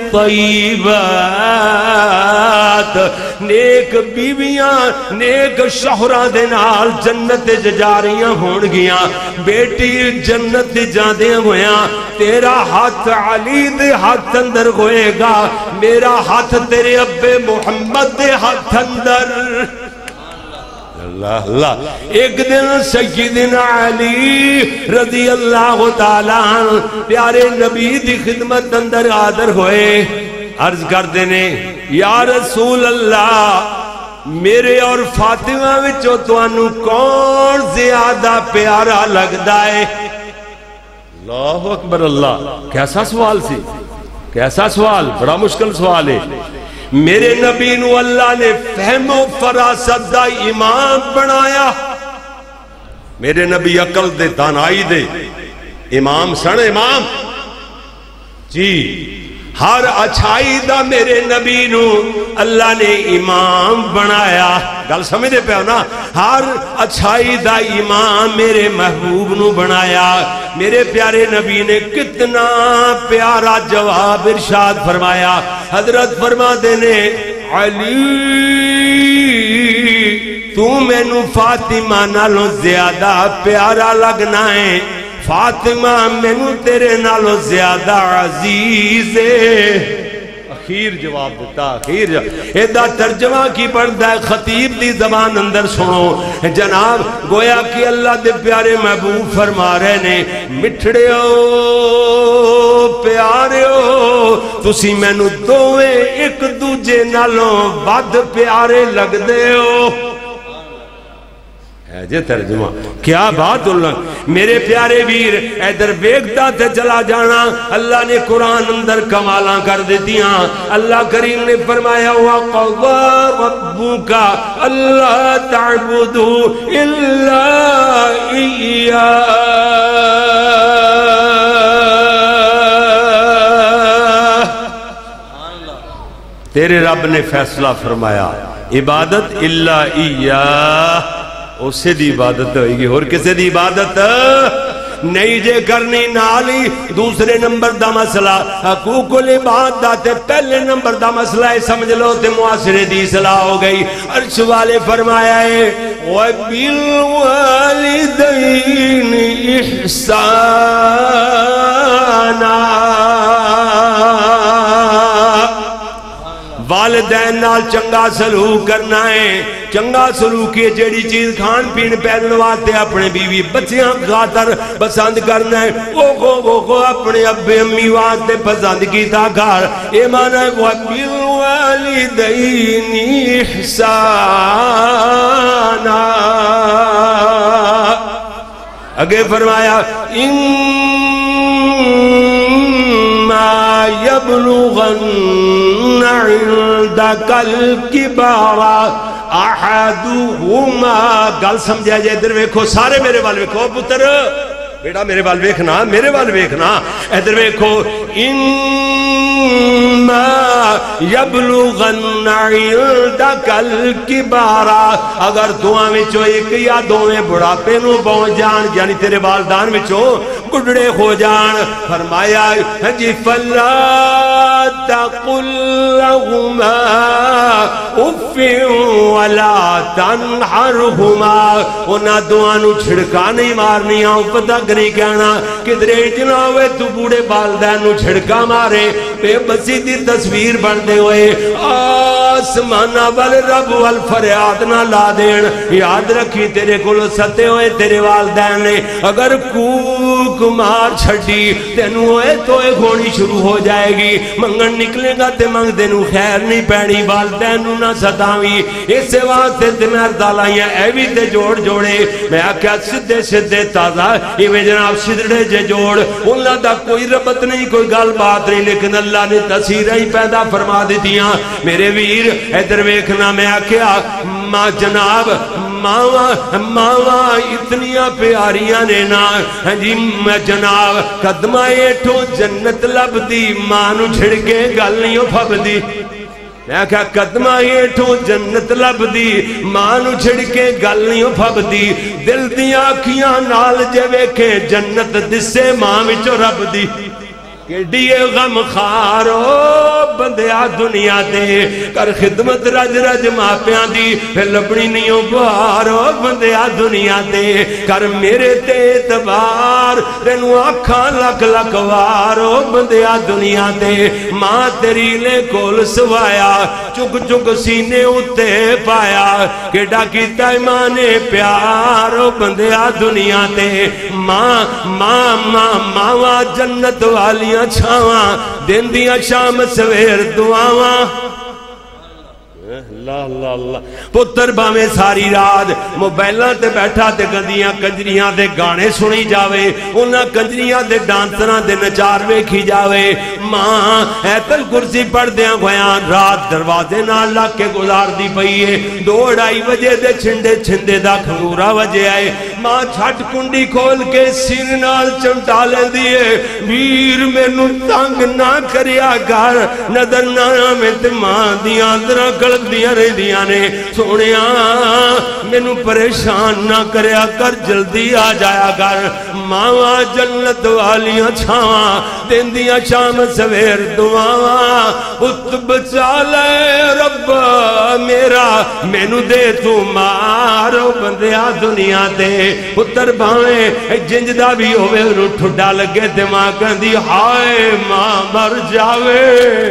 لِلطَّيِّبَاتِ. نیک بیویاں نیک شوہراں دے نال جنت جاریاں ہون گیاں. بیٹی جنت جاندے ہویاں تیرا ہاتھ علی دے ہاتھ اندر ہوئے گا. میرا ہاتھ تیرے ابے محمد دے ہاتھ اندر. اللہ اللہ. ایک دن سیدنا علی رضی اللہ تعالیٰ عنہ پیارے نبی دی خدمت اندر حاضر ہوئے. عرض کر دینے یا رسول اللہ میرے اور فاطمہ وچوں تانوں کون زیادہ پیارا لگدا ہے؟ اللہ اکبر اللہ. کیسا سوال سی, کیسا سوال, بڑا مشکل سوال ہے. میرے نبی نو اللہ نے فہم و فراست دا امام بنایا. میرے نبی عقل دے دانائی دے امام سن. امام جی ہر اچھائی دا میرے نبی نو اللہ نے امام بنایا. گل سمجھے پہ ہو نا, ہر اچھائی دا امام میرے محبوب نو بنایا. میرے پیارے نبی نے کتنا پیارا جواب ارشاد فرمایا. حضرت فرما دینے علی تو مینو فاطمہ نالوں زیادہ پیارا لگنا ہے, فاطمہ مینو تیرے نالوں زیادہ عزیز ہے. اخیر جواب دیتا, اخیر ایدہ ترجمہ کی پڑھتا ہے خطیب دی زبان اندر سنو. جناب گویا کہ اللہ دے پیارے محبوب فرما رہے نے مٹھڑے ہو پیارے ہو تسی مینو دوویں ایک دوجے نالوں ود پیارے لگ دے ہو. جے ترجمہ کیا بات اللہ. میرے پیارے ویر ادھر ویکھتا تے چلا جانا. اللہ نے قرآن اندر کمالاں کر دیتیاں. اللہ کریم نے فرمایا وَقَضَىٰ رَبُّكَ أَلَّا تَعْبُدُوا إِلَّا إِيَّاهُ. تیرے رب نے فیصلہ فرمایا عبادت الا ایاہ, اسے دی عبادت ہوئے گی اور کسے دی عبادت نہیں جے کرنی. نالی دوسرے نمبر دا مسئلہ حقوق العباد دا تے پہلے نمبر دا مسئلہ ہے سمجھ لو تے معاشرے دی اصلاح ہو گئی. عرش والے فرمایا ہے وَبِالْوَالِدَيْنِ إِحْسَانًا. والدین نال چنگا سلوک کرنا ہے. چنگا سلوک ہے جیڑی چیز کھان پین پہننے واسطے اپنے بیوی بچیاں خاطر پسند کرنا ہے وہ اپنے ابے امی واسطے پسند کیتا گھر. اے مانا ہے وَبِالْوَالِدَيْنِ إِحْسَانًا. اگے فرمایا يبلغن عندك الكبار احدهما. گل سمجھا جائے ادھر ویکھو سارے میرے وال ویکھو پتر بیٹا میرے وال ویکھنا میرے وال ویکھنا ادھر ویکھو اما یبلغن عندك الكبار. اگر دوواں وچوں ایک یا دوویں بڑھاپے نو پہنچ جان یعنی تیرے والدان وچوں بڑھڑے ہو جان فرمایا جی فلا تقل لهما اف ولا تنحرهما. انہاں دوواں نو چھڑکا نہیں مارنی آؤ پتہ نہیں کہنا کدھرے اتنا ہوئے تو بوڑھے والدین نو چھڑکا مارے بے بسی دی تصویر بن دے ہوئے آسمانہ وال رب وال فریاد نہ لا دین. یاد رکھی تیرے کل ستے ہوئے تیرے والدین نے اگر کوک مار چھڑی تینو ہوئے تو ایک ہونی شروع ہو جائے گی. منگن نکلے گا تے منگ دینو خیر نہیں پینی والدین نہ ستاوی. اس واسطے تے مردا لائیاں ایوی تے جوڑ جوڑے میں آکھیا سدھے سدھے تازہ ایویں جناب سدھڑے جے جوڑ انہاں دا کوئی ربط نہیں کوئی گل بات نہیں لیکن اللہ نے تصویراں ہی پیدا فرما دیتیاں. میرے ویر ادھر ویکھنا میں آکھیا ماں جناب ماواں اتنیاں پیاریاں نے نا جی میں جناب قدمہ ایٹھو جنت لب دی ماں نو چھڑکے گل نہیں پھب دی. میں کہا قدمہ ایٹھو جنت لب دی ماں نو چھڑکے گل نہیں پھب دی. دل دیاں آکھیاں نال جے ویکھے جنت دسے ماں وچوں رب دی. کیڑی غم خارو بندیا دنیا دے کر خدمت رج رج ماپیاں دی پھر لبنی نیوں بہارو بندیا دنیا دے کر میرے تے اعتبار تینوں آکھاں لکھ لکھ وارو بندیا دنیا دے ماں تیری لے کول سوایا چک چک سینے اتے پایا کیڑا کیتا ایمان پیارو بندیا دنیا تے ماں ماں ماں ماں جنت والیاں چھاواں دن دیاں شام سویر دعاواں اللہ اللہ اللہ پتر باویں ساری رات موبائلاں تے بیٹھا تے گندیاں کنجریاں دے گانے سنی جاوے انہاں کنجریاں دے ڈانسراں دے نچار ویکھی جاوے ماں ایتل کرسی پڑھ دیاں گویاں رات دروازے نال لگ کے گزار دی پئی ہے 2:30 بجے دے چھندے چھندے دا کھنگورا وجے آئے ماں چھٹ کنڈی کھول کے سر نال چمٹا لیندی ہے ویر مینوں تنگ نہ کریا گھر نظر نہ میں تے ماں دیاں اندراں گلدیاں رہندیاں نے سونیا مینوں پریشان نہ کریا کر جلدی آ جایا کر ماواں جنت والیاں چھاواں دن دیاں شام سویر دعاواں پت بچا لے رب میرا مینوں دے تو مارو بندیا دنیا تے پتر بھاویں جنج دا بھی ہوئے انہوں ٹھڈا لگے تے ماں کہندی ہائے ماں مر جاوے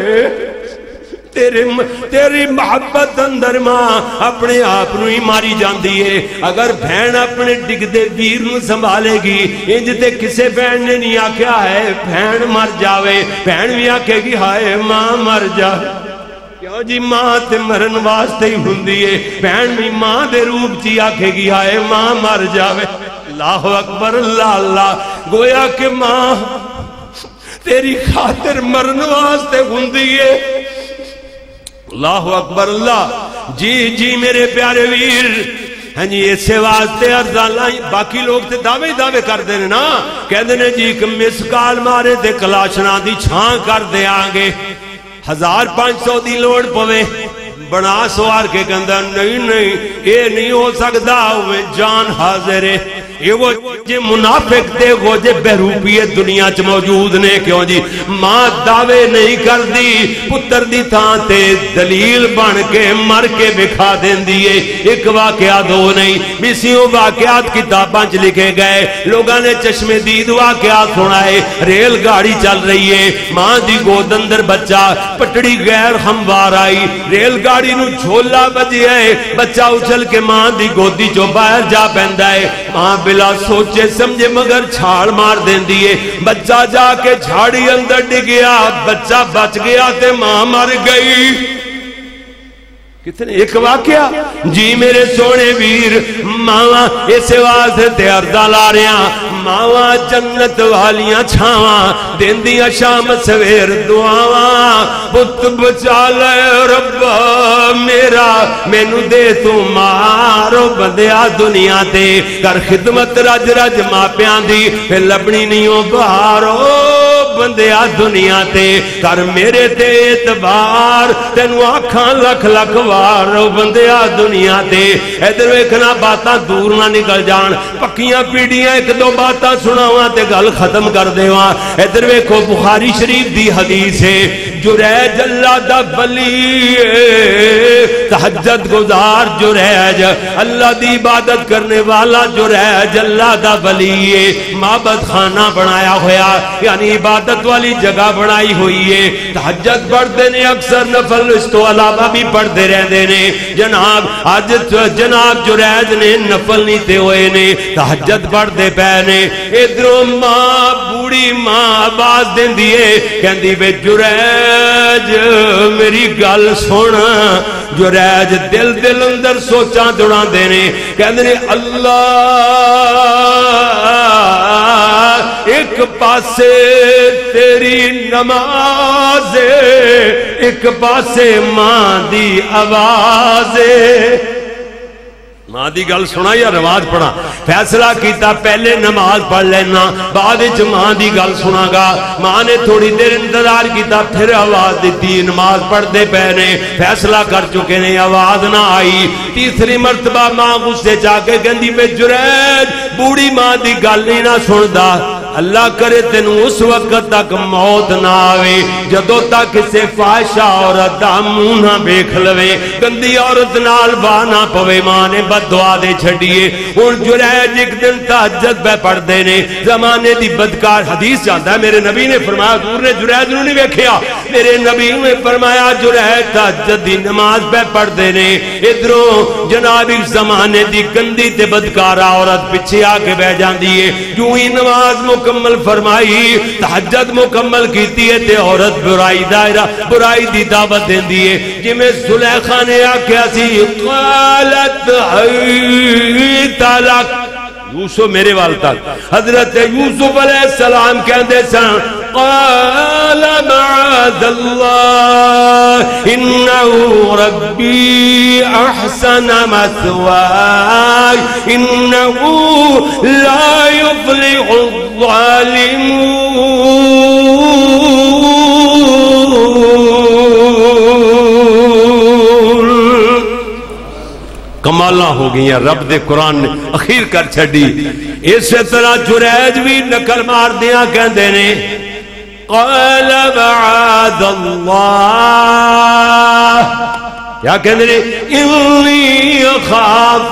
تیری محبت اندر ماں اپنے آپ نو ہی ماری جاندی ہے اگر بہن اپنے ڈگ دے ویر نو سنبھالے گی انج تے کسے بہن نے نہیں آکھیا ہے بہن مر جاوے بہن بھی آکھے گی ہائے ماں مر جاوے کیوں جی ماں تے مرن واسطے ہی ہوندی ہے بہن بھی ماں دے روپ چی آکھے گی ہائے ماں مر جاوے اللہ اکبر اللہ اللہ گویا کہ ماں تیری خاطر مرن واسطے ہوندی ہے اللہ اکبر اللہ جی جی میرے پیارے ویر ہاں جی اسے واسطے ارزالاں باقی لوگ تے دعوے کر دینے نا کہہ دینے جی کہ مسکال مارے تے کلاشنا دی چھان کر دے آنگے 1500 دی لوڑ پوے بنا سوار کے کہندہ نہیں یہ نہیں ہو سکتا ہوئے جان حاضر ہے یہ وہ جی منافق دے وہ جی بہروپی دنیا چ موجود نے کیوں جی ماں دعوے نہیں کر دی پتر دی تھان تے دلیل بن کے مر کے بکھا دین دیئے ایک واقعہ دو نہیں بیسیوں واقعات کتاباں چ لکھے گئے لوگاں نے چشم دید واقعات سنائے ریل گاڑی چل رہی ہے ماں دی گود اندر بچہ پٹڑی غیر ہموار آئی ریل گاڑی نو جھولا بجے ہے بچہ اچھل کے ماں دی گودی جو باہر جا پہندا ہے ماں بلا سوچے سمجھے مگر چھاڑ مار دین دیئے بچہ جا کے جھاڑی اندر ڈگیا بچہ بچ گیا تے ماں مر گئی کتنے ایک واقعہ جی میرے سونے ویر ماں اس واسطے تے اردا لا رہا ماں جنت والیاں چھاواں دن دیاں شام سویر دعاواں پت بچا لے رب میرا مینوں دے تو مارو بندیا دنیا تے کر خدمت رج رج ماپیاں دی پھر لبنی نیوں بہارو بندیا دنیا تے کر میرے تے اعتبار تینوں آکھاں لکھ لکھ وارو بندیا دنیا تے ادھر ویکھنا باتاں دور نہ نکل جان پکیاں پیڑیاں ایک دو باتاں سناواں تے گل ختم کر دیواں ادھر ویکھو بخاری شریف دی حدیث ہے جریج اللہ دا ولی تہجد گزار جریج اللہ دی عبادت کرنے والا جریج اللہ دا ولی ہے معبد خانہ بنایا ہویا یعنی عبادت والی جگہ بنائی ہوئی ہے تہجد پڑھتے نے اکثر نفل اس تو علاوہ بھی پڑھتے رہتے نے جناب آج جناب جریج نے نفل نہیں تے ہوئے نے تہجد پڑھتے پے نے ادھروں ماں بوڑی ماں آواز دین دیئے کہندی بے جریج میری گل سن جریج دل اندر سوچاں دوڑاں دینے کہندے اللہ ایک پاسے تیری نماز ایک پاسے ماں دی آواز ماں دی گل سنا یا رواج پڑھا فیصلہ کیتا پہلے نماز پڑھ لینا بعد وچ ماں دی گل سنا گا ماں نے تھوڑی دیر انتظار کیتا پھر آواز دیتی نماز پڑھتے پے نے فیصلہ کر چکے نے آواز نہ آئی تیسری مرتبہ ماں غصے چا کے کہندی میں جریج بوڑھی ماں دی گل نہیں نہ سندا اللہ کرے تینوں اس وقت تک موت نہ آوے جدوں تک کسے فاحشہ عورت دا منہ نہ ویکھ لوے، گندی عورت نال باہ نہ پوے، ماں نے بد دعا دے چھڈیے۔ ہن جریج ایک دن تہجد پہ پڑھدے نے، زمانے دی بدکار حدیث جاندا ہے میرے نبی نے فرمایا، حضور نے جریج نوں نہیں ویکھیا، میرے نبی نے فرمایا جریج تہجد دی نماز پہ پڑھدے نے، ادھروں جناب ایک زمانے دی گندی تے بدکار عورت پیچھے آ کے بیٹھ جاندی ہے، جو ہی نماز مکمل فرمائی، تہجد مکمل کیتی ہے تے عورت برائی دائرہ برائی دی دعوت دیندی ہے، جویں زلیخا نے آکھیا سی قالت حیت لک، یوسف میرے وال تک حضرت یوسف علیہ السلام کہندے سن قال معاذ اللہ انہو ربی احسن مثواي انہو لا يفلح الظالمون۔ کمالہ ہو گئی ہیں، رب دے قرآن نے اخیر کر چھڑی۔ اسی طرح جریج بھی نکل مار دیا کہندے نے قال معاذ اللہ، کیا کہندے نے انی اخاف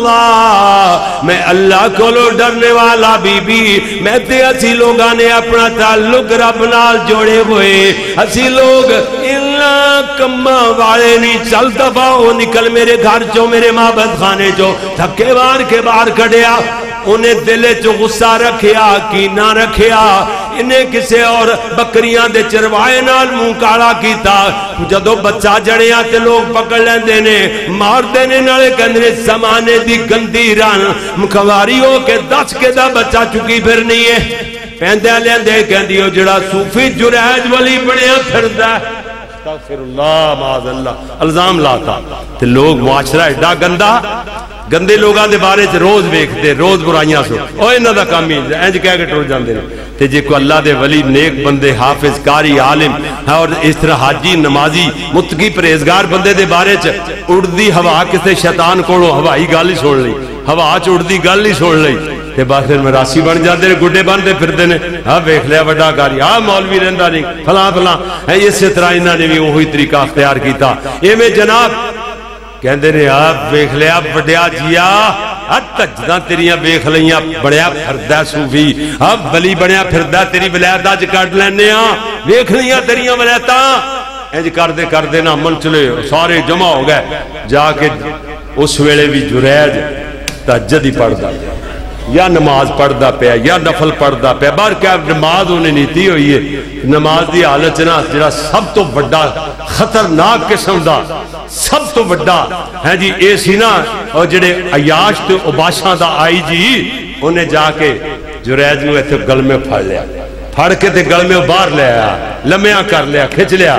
اللہ، میں اللہ کو لو ڈرنے والا بی بی۔ میں تے اسی لوگاں نے اپنا تعلق رب نال جوڑے ہوئے، اسی لوگ اللہ کما والے نہیں، چل دفعہ ہو نکل میرے گھر چو، میرے معبد خانے چو، تھکے بار کے باہر کھڑیا، انہیں دلے چو غصہ رکھیا، کینہ رکھیا، انہیں کسے اور بکریاں دے چروائے نال منہ کالا کیتا، جدو بچہ جڑیاں تے لوگ پکڑ لیندے نے، مار دینے نالے کہندے زمانے دی گندی رن مکھواری ہو کے 10 کے دا بچہ چکی پھر نہیں ہے، پیندے لیندے کہندی ہو جڑا صوفی جریج ولی بنیا پھردا ہے، استغفر اللہ معاذ اللہ، الزام لاتا تے لوگ معاشرہ ایڈا گندا، گندے لوگاں دے بارے چ روز ویکھتے، روز برائیاں سو، او انہاں دا کام ہی انج کہہ کے ٹر جاندے نے۔ تے جے کو اللہ دے ولی نیک بندے حافظ قاری عالم اور اس طرح حاجی نمازی متقی پرہیزگار بندے دے بارے چ اڑدی ہوا کسے شیطان کولو ہوائی گل ہی سن لئی، ہوا چ اڑدی گل ہی سن لئی تے بس پھر مراسی بن جاندے نے، گڈے بنتے پھردے نے، ہاں ویکھ لیا وڈا قاری، ہاں مولوی رہندا نہیں، فلاں فلاں، اسی طرح انہاں نے بھی وہی طریقہ اختیار کیتا۔ ایویں جناب کہندے نے آپ ویکھ لیا وڈیا جیا، تجداں تیریاں ویکھ لئیاں، بڑیا پھردا صوفی، اب ولی بنیا پھردا، تیری ولایت اج کڈ لینے ہاں، ویکھ لئیاں تیریاں ولایتاں، انج کردے کردے نا منچلے سارے جمع ہو گئے، جا کے اس ویلے بھی جریج تہجد ہی پڑھدا یا نماز پڑھدا پیا یا نفل پڑھدا پیا، بار کیا نماز انہیں نیتی ہوئی ہے، نماز دی حالت نا جڑا سب تو بڑا خطرناک قسم دا، سب تو بڑا ہے جی اے سی نا، اور جڑے عیاش تے عباشاں دا آئی جی، انہیں جا کے جریج نو ایتھے گل میں پھڑ لیا، پھڑ کے تے گل میں باہر لے آیا، لمیاں کر لیا، کھچ لیا،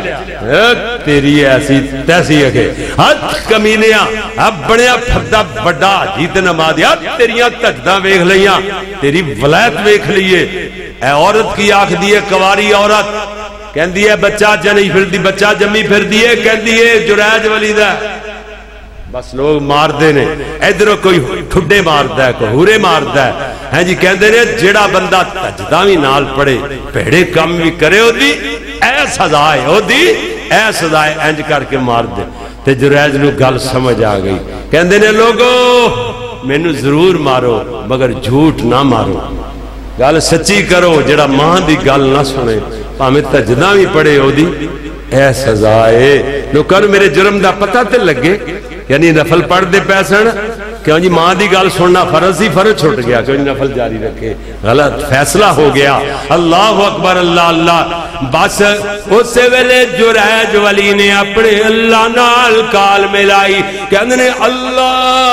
تیری ایسی تیسی ہے ہاتھ کمینیاں، اب بڑیا پھردا بڑا جیت نمازیاں، تیریاں تجدہ ویکھ لئیاں، تیری ولایت ویکھ لئیے، اے عورت کی آنکھ دیئے کواری عورت، کہندی ہے بچہ جنی پھر دی، بچہ جمی پھر دیئے، کہندی ہے جریج ولیدہ، بس لوگ مار دینے، ادھر کوئی ٹھڈے ماردا ہے، کوئی ہورے ماردا ہے، ہیں جی کہندے نے جڑا بندہ تجداوی نال پڑے، پیڑے کم بھی کرے ہو دی، اے سزائے ہو دی، اے سزائے انج کر کے مار دے۔ تے جریج نو گل سمجھ آ گئی، کہندے نے لوگو مینو ضرور مارو مگر جھوٹ نہ مارو، گل سچی کرو، جڑا ماں دی گل نہ سنے، پاویں تجداں بھی پڑے ہو دی، اے سزائے۔ لوکاں نو میرے جرم دا پتہ تے لگے، یعنی نفل پڑھ دے پیسن، کیوں جی ماں دی گال سننا فرض ہی فرض چھوٹ گیا، کیوں جی نفل جاری رکھے، غلط فیصلہ ہو گیا۔ اللہ اکبر، اللہ اللہ، بس اس ویلے جریج ولی نے اپنے اللہ نال کال ملائی، کہندے نے اللہ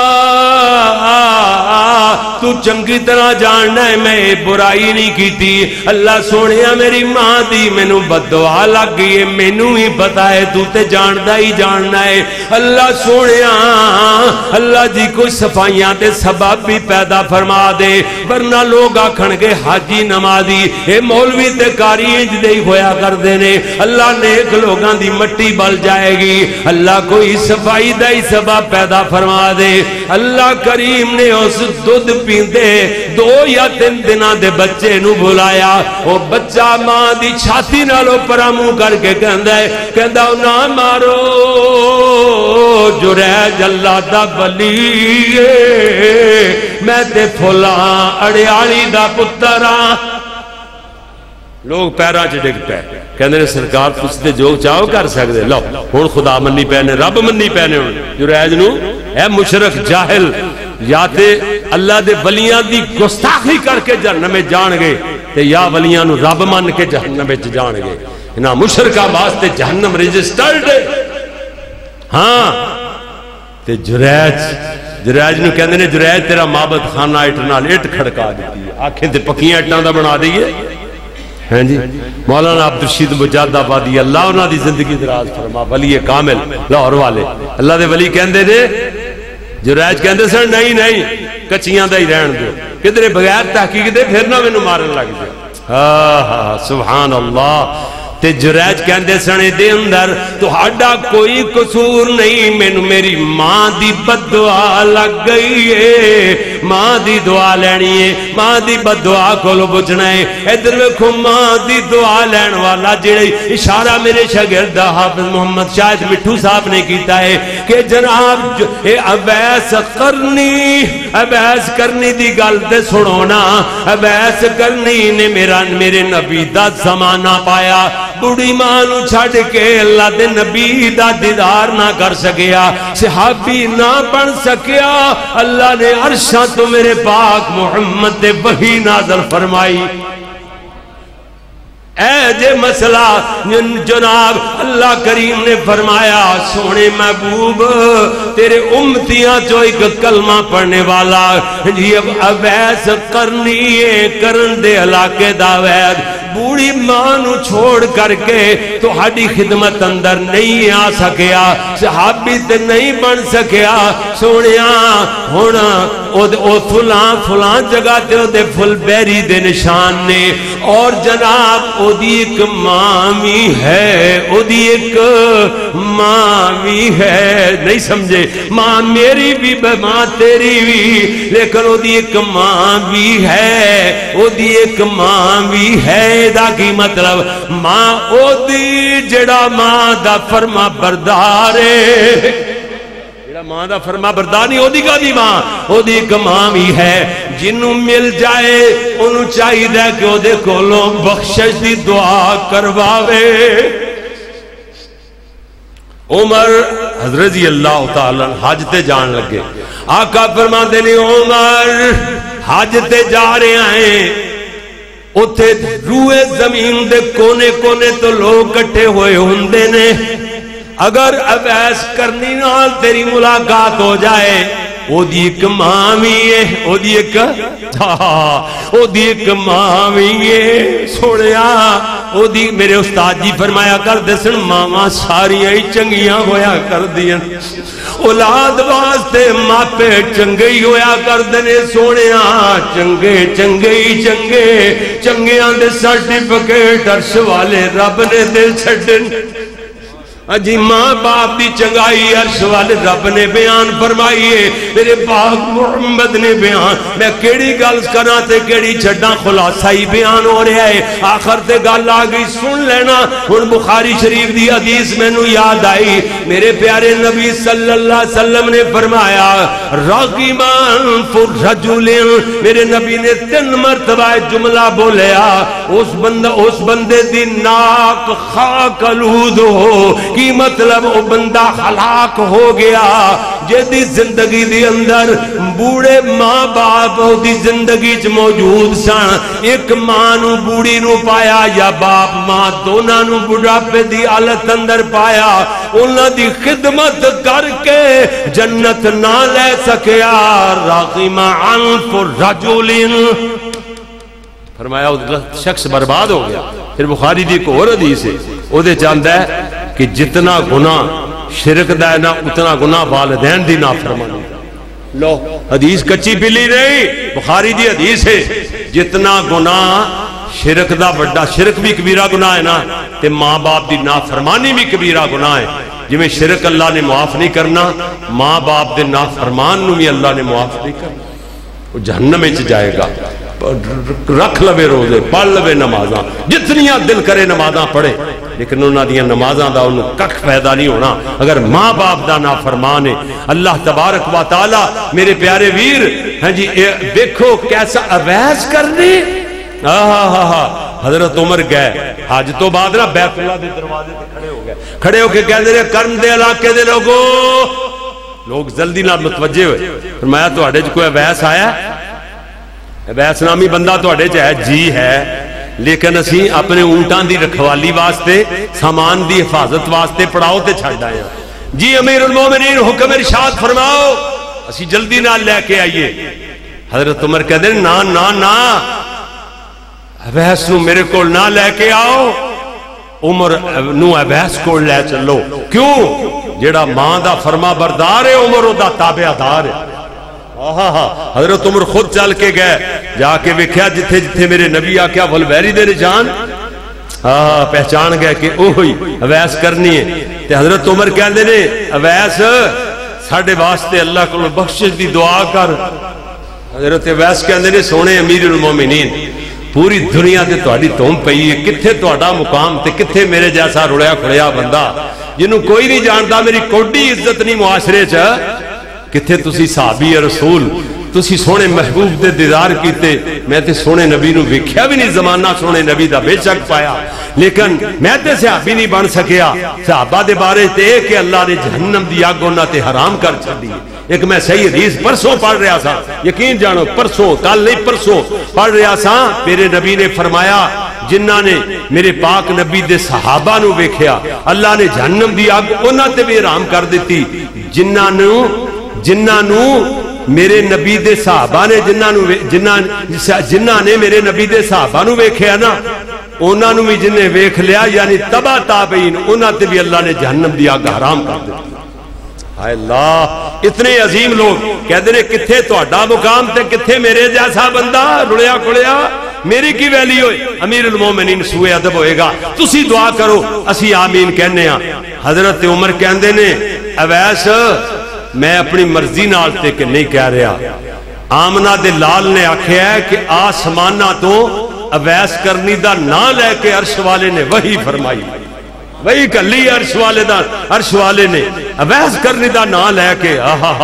تو چنگی طرح جاننا ہے میں برائی نہیں کیتی، اللہ سونیا میری ماں دی مینوں بد دعا لگ گئی ہے، مینوں ہی پتا ہے تو تے جاندا ہی جاننا ہے، اللہ سونیا اللہ جی کوئی صفائیاں تے سبب بھی پیدا فرما دے، ورنہ لوگ آکھن گے حاجی نمازی اے مولوی تے قاری انج دے ہویا کر دینے، اللہ نیک لوگاں دی مٹی بل جائے گی، اللہ کوئی صفائی دا ہی سبب پیدا فرما دے۔ اللہ کریم نے اس دودھ پیندے 2 یا 3 دناں دے بچے نو بلایا او بچہ ماں دی چھاتی نالوں پرا منہ کر کے کہندا نہ مارو جریج اللہ دا ولی میں تے پھلاں اڑیالی دا پتر ہاں لوگ پیرا چ ڈگ پے کہندے نے سرکار تسی تے جو چاہو کر سکدے لو ہن خدا منی پینے رب منی پینے ہن جریج نو اے مشرک جاہل یا تے اللہ دے ولیاں دی گستاخی کر کے جہنم میں جان گے تے یا ولیاں نو رب من کے جہنم میں جان گے انہاں مشرکاں واسطے جہنم رجسٹرڈ ہے ہاں تے جریج نو کہندے نے جریج تیرا معبد خانہ اٹ نال اٹ کھڑکا دتی ہے آنکھیں تے پکیاں اٹاں دا بنا دئیے ہیں جی مولانا عبدالرشید مجاہد آبادی اللہ انہاں دی زندگی دراز فرما ولی کامل لاہور والے اللہ دے ولی کہندے نے جریج کہندے سن نہیں کچیاں دا ہی رہن دیو کدھر بغیر تحقیق دے پھر نہ مینوں مارن لگ جائے ہاں سبحان اللہ تے جریج کہندے سنے دے اندر تہاڈا کوئی قصور نہیں مینوں میری ماں دی بد دعا لگ گئی ہے ماں دی دعا لینی ہے ماں دی بد دعا کولو بچنا ہے ادھر ویکھو ماں دی دعا لین والا جڑی اشارہ میرے شاگرد حافظ محمد شاہد مٹھو صاحب نے کیتا ہے کہ جناب اے اویس کرنی دی گل تے سنو نا اویس کرنی نے میرے نبی دا زمانہ پایا بڑی ماں نو چھڑ کے اللہ دے نبی دا دیدار نہ کر سکیا صحابی نہ بن سکیا اللہ نے عرشاں تو میرے پاک محمد دے وحی نازل فرمائی اے جے مسئلہ جناب اللہ کریم نے فرمایا سونے محبوب تیرے امتیاں جو ایک کلمہ پڑھنے والا یہ اویس کرنی ہے کرن دے علاقے داوید بوڑی ماں نو چھوڑ کر کے تو ہاڈی خدمت اندر نہیں آ سکیا صحابی تے نہیں بن سکیا سونیا ہونا او فلان جگہ تے او دے فل بیری دے نشان نے اور جناب او دی ایک مامی ہے او دی ایک مامی ہے نہیں سمجھے ماں میری بھی ماں تیری بھی لیکن او دی ایک ماں بھی ہے او دی ایک ماں بھی ہے دا کی مطلب ماں او دی جڑا ماں دا فرما بردار ہے جڑا ماں دا فرما بردار نہیں او دی کا دی ماں او دی ایک ماں بھی ہے جنوں مل جائے انہوں چاہی دے کہ او دے کولوں بخشش دی دعا کرواوے عمر حضرت رضی اللہ تعالیٰ حج تے جان لگے آقا فرما دینے عمر حج تے جا رہے ہیں اتھے روئے زمین دے کونے کونے تو لوگ کٹھے ہوئے ہوندے نے اگر اویس کرنی نال تیری ملاقات ہو جائے او دی ایک مامی ہے او دی ایک مامی ہے سوڑیا او دی میرے استاد جی فرمایا کر دسن ماما ساریاں ہی چنگیاں ہویا کر دیا اولاد واسطے ماپے چنگے ہی ہویا کر دنے سونیا چنگے چنگیاں دے سرٹیفکیٹ عرش والے رب نے دے چھڑن اجی ماں باپ دی چنگائی عرش والے رب نے بیان فرمائیے میرے پاک محمد نے بیان میں کیڑی گل کرنا تے کیڑی چھڑنا خلاصہ ہی بیان ہو رہا ہے آخر تے گل آگئی سن لینا ان بخاری شریف دی حدیث میں نو یاد آئی میرے پیارے نبی صلی اللہ علیہ وسلم نے فرمایا راغبان فر رجل میرے نبی نے 3 مرتبہ جملہ بولیا اس بندے دی ناک خاک آلود ہو کی مطلب وہ بندہ ہلاک ہو گیا جدی زندگی دی اندر بوڑے ماں باپ دی زندگی چ موجود سن ایک ماں نو بوڑی نو پایا یا باپ ماں دونوں نو بڑھاپے دی حالت اندر پایا انہاں دی خدمت کر کے جنت نہ لے سکیا راغم عنف الرجل فرمایا شخص برباد ہو گیا پھر بخاری دی ایک اور حدیث ہے او دے چاہندا ہے کہ جتنا گناہ شرک دا ہے نا اتنا گناہ والدین دی نافرمانی لو حدیث کچی پلی نہیں بخاری دی حدیث ہے جتنا گناہ شرک دا بڑا شرک بھی کبیرہ گناہ ہے نا تے ماں باپ دی نافرمانی بھی کبیرہ گناہ ہے جی میں شرک اللہ نے معاف نہیں کرنا ماں باپ دے نافرمان نو بھی اللہ نے معاف نہیں کرنا وہ جہنم وچ جائے گا. رکھ لوے روزے, پڑھ لوے نمازاں, جتنیاں دل کرے نمازاں پڑھے, لیکن انہاں دیاں نمازاں دا انہوں ککھ فائدہ نہیں ہونا اگر ماں باپ دا نافرمان ہے. اللہ تبارک و تعالی میرے پیارے ویر, ہاں جی دیکھو کیسا اویس کرنے. حضرت عمر گئے حج تو بعد نا بیت اللہ دے دروازے تے کھڑے ہو کے کہہ دے کرن دے علاقے دے لوگو, لوگ جلدی نہ متوجہ ہوئے. فرمایا تواڈے وچ کوئی اویس آیا ہے؟ اویس نامی بندہ تواڈے وچ ہے؟ جی ہے, لیکن اسی اپنے اونٹاں دی رکھوالی واسطے, سامان دی حفاظت واسطے پڑاؤ تے چھڈ آئے. جی امیر المومنین حکم ارشاد فرماؤ, اسی جلدی نال لے کے آئیے. حضرت عمر کہہ دے نا نا نا, اویس نو میرے کو نہ لے کے آؤ, عمر نو اویس کو لے چلو. کیوں؟ جیڑا ماں دا فرما بردار ہے, عمر دا تابع دار ہے. حضرت عمر خود چل کے گئے, جا کے ویکھیا جتھے جتھے میرے نبی آکھیا ولویری دے نشان, پہچان گئے کہ اوہی اویس کرنی ہے. تے حضرت عمر کہندے نے اویس ساڈے واسطے اللہ کو بخشش دی دعا کر. حضرت اویس کہندے نے سونے امیر المومنین, پوری دنیا تے تہاڈی توم پئی ہے, کتھے تہاڈا مقام تے کتھے میرے جیسا رڑیا کھڑیا بندہ جنوں کوئی نہیں جاندا, میری کوئی عزت نہیں معاشرے چ. کتھے تسی صحابی رسول, تسی سونے محبوب دے دیدار کیتے. میں تے سونے نبی نو ویکھیا بھی نہیں, زمانہ سونے نبی دا بے شک پایا, لیکن میں تے صحابی نہیں بن سکیا. صحابہ دے بارے تے کہ اللہ نے جہنم دی اگ انہاں تے حرام کر چھڈی. ایک میں صحیح حدیث پرسوں پڑھ رہا تھا, یقین جانو پرسوں, کل نہیں پرسوں پڑھ رہا تھا. میرے نبی نے فرمایا جنہاں نے میرے پاک نبی دے صحابہ نو ویکھیا اللہ نے جہنم دی اگ انہاں تے بھی حرام کر دیتی. جنہاں نو میرے نبی دے صحابہ نے جنہاں نے میرے نبی دے صحابہ نو ویکھیا نا, انہاں نو بھی جنہیں ویکھ لیا, یعنی تبع تابعین, انہاں تے بھی اللہ نے جہنم دی اگ حرام کر دیتی. ہائے اللہ, اتنے عظیم لوگ کہتے ہیں کتھے تہاڈا مقام تے کتھے میرے جیسا بندہ رڑیا کھڑیا, میری کی ویلی ہوئے. امیر المومنین سوئے ادب ہوئے گا, تسی دعا کرو اسی آمین کہنے ہاں. حضرت عمر کہندے نے اویس میں اپنی مرضی نال تے کہ نہیں کہہ رہا, آمنہ دے لال نے آکھیا ہے کہ آسمانہ تو اویس کرنی دا نہ لے کے عرش والے نے وہی فرمائی, وہی کلی عرش والے نے اویس کرنی دا نہ لے کے.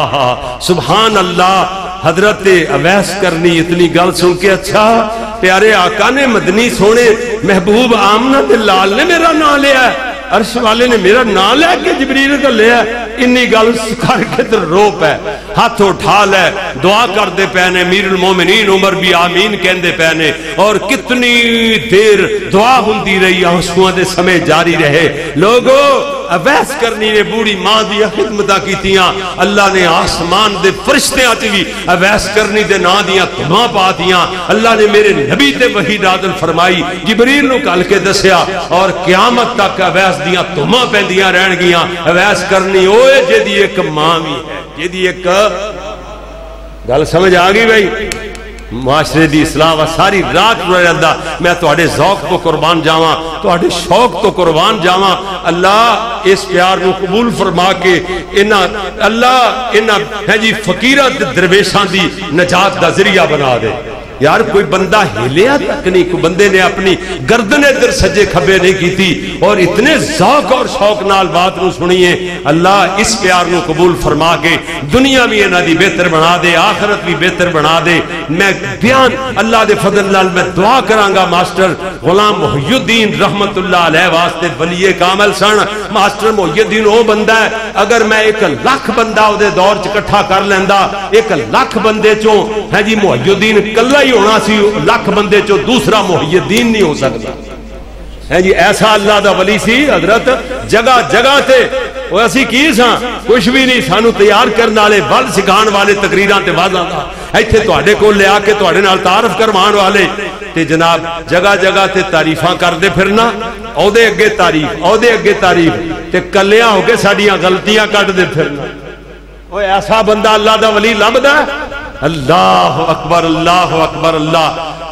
سبحان اللہ. حضرت اویس کرنی اتنی گل سن کے اچھا پیارے آقا نے مدنی سونے محبوب آمنہ دے لال نے میرا نام لیا ہے, عرش والے نے میرا نام لے کے جبریل کو لیا, انی گل کر کے تو رو پے, ہاتھ اٹھا لے, دعا کر دے پینے. امیر المومنین عمر بھی آمین کہندے پینے, اور کتنی دیر دعا ہوندی رہی, آنسواں دے سمے جاری رہے. لوگو اویس کرنی نے بوڑی ماں دی خدمتاں کیتیاں, اللہ نے آسمان دے فرشتیاں تے بھی اویس کرنی دے نا دیاں تماں پا دیاں. اللہ نے میرے نبی تے وحی نازل فرمائی, جبریل نو کل کے دسیا, اور قیامت تک اویس دیاں تماں پیندیاں رہن گیاں. اویس کرنی اوئے جدی ایک ماں بھی ہے, جدی ایک گل سمجھ آگئی بھائی. معاشرے دی اصلاح و ساری رات رو رہا. میں تواڈے ذوق تو قربان جاواں, تواڈے شوق تو قربان جاواں. اللہ اس پیار نو قبول فرما کے اللہ انہاں جی فقیراں تے درویشاں دی نجات دا ذریعہ بنا دے. یار کوئی بندہ ہلیا تک نہیں, کوئی بندے نے اپنی گردن ادھر سجے کھبے نہیں کیتی, اور اتنے ذوق اور شوق نال بات نو سنیے. اللہ اس پیار نو قبول فرما کے دنیا بھی انہاں دی بہتر بنا دے, آخرت بھی بہتر بنا دے. میں بیان اللہ دے فضل نال میں دعا کراں گا ماسٹر غلام محی الدین رحمت اللہ علیہ واسطے ولی کامل سن. ماسٹر محی الدین او بندہ ہے, اگر میں 1 لاکھ بندہ او دے دور چ اکٹھا کر لیندا, 1 لاکھ بندے چوں ہے جی محی الدین کلا ہونا سی, 1 لاکھ بندے چو دوسرا محی الدین نہیں ہو سکتا ہے جی. ایسا اللہ دا ولی سی حضرت. جگہ جگہ تے وہ اسی کی ساں, کچھ بھی نہیں, سانو تیار کرنے والے, ول سکھان والے, تقریراں تے واضاں دا ایتھے تواڈے کول لے آ کے تواڈے نال تعارف کرواون والے, تے جناب جگہ جگہ تے تعریفاں کردے پھرنا, اودے اگے تعریف, اودے اگے تعریف, تے کلیاں ہو کے ساڈیاں غلطیاں کڈ دے پھرنا. اوے ایسا بندہ اللہ دا ولی لبدا ہے. اللہ اکبر, اللہ اکبر. اللہ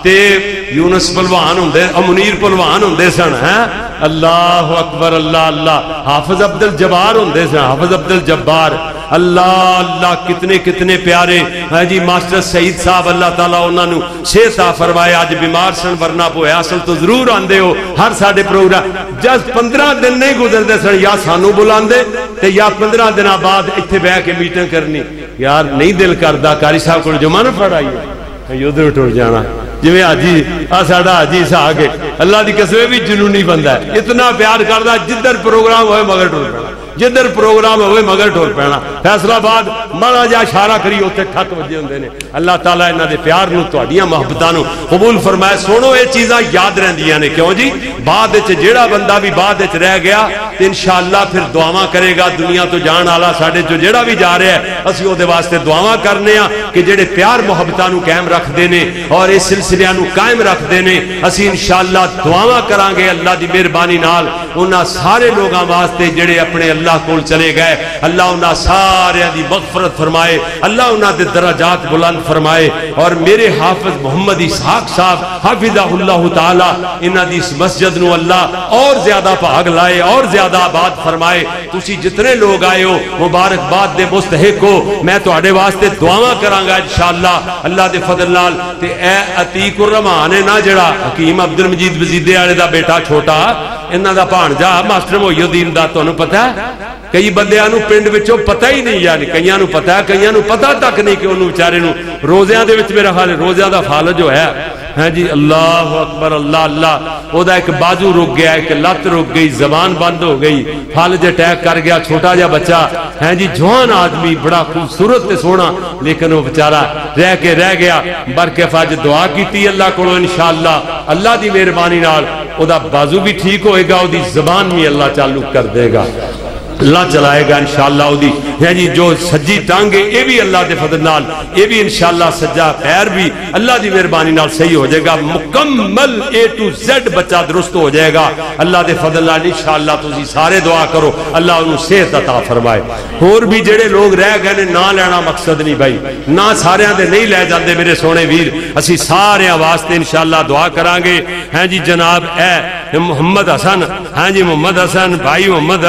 تے یونس پہلوان ہوندے منیر پہلوان ہوندے سن ہیں اللہ اکبر اللہ اللہ حافظ عبد الجبار ہوندے سن حافظ عبد الجبار اللہ اللہ کتنے کتنے پیارے ہاں جی ماسٹر سعید صاحب اللہ تعالیٰ انہوں نے صحت عطا فرمائے آج بیمار سن ورنہ پویا اصل تو ضرور آندے ہو ہر ساڈے پروگرام جس 15 دن نہیں گزردے سن یا سانو بلاندے تے یا 15 دن بعد ایتھے بیٹھ کے میٹنگ کرنی یار نہیں دل کردا قاری صاحب کو جمعہ نہ پڑھائیے ادھر ٹر جانا جی حاجی ساڈا حاجی سا کے اللہ دی قسم بھی جنونی بندہ ہے اتنا پیار کردا جدھر پروگرام ہوئے مگر ٹر پینا جدھر پروگرام ہوئے مگر ٹر پینا فیصلہ آباد ماڑا جا اشارہ کری اوتھے ٹھک وجے ہوندے نے اللہ تعالیٰ انہاں دے پیار نو تہاڈیاں محبتاں نو قبول فرمائے سنو یہ چیزاں یاد رہندیاں نے کیوں جی بعد وچ جیڑا بندہ بھی بعد وچ رہ گیا تے انشاءاللہ پھر دعاواں کرے گا دنیا تو جان والا ساڈے چوں جیڑا بھی جا رہا ہے اسی او دے واسطے دعاواں کرنے ہاں کہ جڑے پیار محبتاں نو قائم رکھدے نے اور اس سلسلے نو قائم رکھدے نے اسی انشاءاللہ دعاواں کران گے اللہ دی مہربانی نال انہاں سارے لوگاں واسطے جڑے اپنے اللہ کول چلے گئے اللہ انہاں سارے دی مغفرت فرمائے اللہ انہاں دے درجات بلند فرمائے اور میرے حافظ محمد اسحاق صاحب حافظہ اللہ تعالی انہاں دی اس مسجد نو اللہ اور زیادہ بھاگ لائے اور زیادہ آباد فرمائے تسی جتنے لوگ آئے ہو مبارکباد دے مستحق ہو میں تواڈے واسطے دعاواں کراں گا انشاءاللہ اللہ دے فضل نال تے اے عتیق الرحمان ہے نا جڑا حکیم عبد المجید وزیدے والے دا بیٹا چھوٹا انہاں دا بھانجا ماسٹر محی الدین دا تانوں پتہ ہے کئی بندیاں نو پنڈ وچوں پتہ ہی نہیں یعنی کئیاں نو پتہ ہے کئیاں نو پتہ تک نہیں کہ انہوں بیچارے نو روزیاں دے وچ میرا خیال روزیاں دا فالج جو ہے ہاں جی اللہ اکبر اللہ اللہ او دا ایک بازو رک گیا ایک لت رک گئی زبان بند ہو گئی فالج اٹیک کر گیا چھوٹا جا بچہ ہاں جی جوان آدمی بڑا خوبصورت تے سونا لیکن وہ بیچارہ رہ گیا برکے فاج دعا کیتی اللہ کو انشاءاللہ اللہ دی مہربانی نال او دا بازو بھی ٹھیک ہوئے گا او دی زبان بھی اللہ چالو کر دے گا اللہ چلائے گا انشاءاللہ او دی یعنی جو سجی ٹانگے اے بھی اللہ دے فضل نال اے بھی انشاءاللہ سجا پیر بھی اللہ دی مہربانی نال صحیح ہو جائے گا مکمل A to Z بچہ درست ہو جائے گا اللہ دے فضل نال انشاءاللہ تسی سارے دعا کرو اللہ انہوں صحت عطا فرمائے اور بھی جڑے لوگ رہ گئے نے نہ لینا مقصد نہیں بھائی نہ سارے دے نہیں لے جاندے میرے سونے ویر اسی سارے واسطے انشاءاللہ دعا کران گے ہیں جی جناب اے محمد حسن ہاں جی محمد حسن بھائی محمد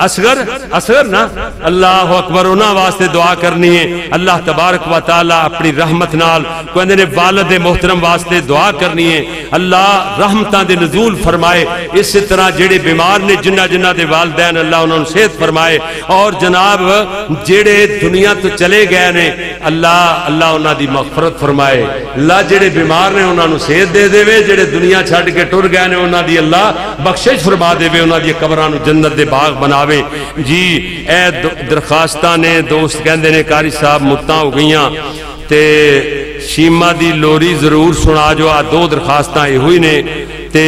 اصغر نا اللہ اکبر انہاں واسطے دعا کرنی ہے اللہ تبارک و تعالی اپنی رحمت نال کہندے نے والد محترم واسطے دعا کرنی ہے اللہ رحمتاں دے نزول فرمائے اس طرح جڑے بیمار نے جنہ دے والدین اللہ انہوں نے صحت فرمائے اور جناب جڑے دنیا تو چلے گئے نے اللہ انہاں دی مغفرت فرمائے اللہ جڑے بیمار نے انہاں نو صحت دے دے وے جڑے دنیا چھڈ کے ٹر گئے نے انہاں دی اللہ بخشش فرما دے وے انہاں دی قبراں نو جنت دے باغ بناوے جی اے درخواستہ نے دوست کہندے نے قاری صاحب متاں ہو گئیاں تے شیمہ دی لوری ضرور سنا جو آ دو درخواستہ ہوئی نے تے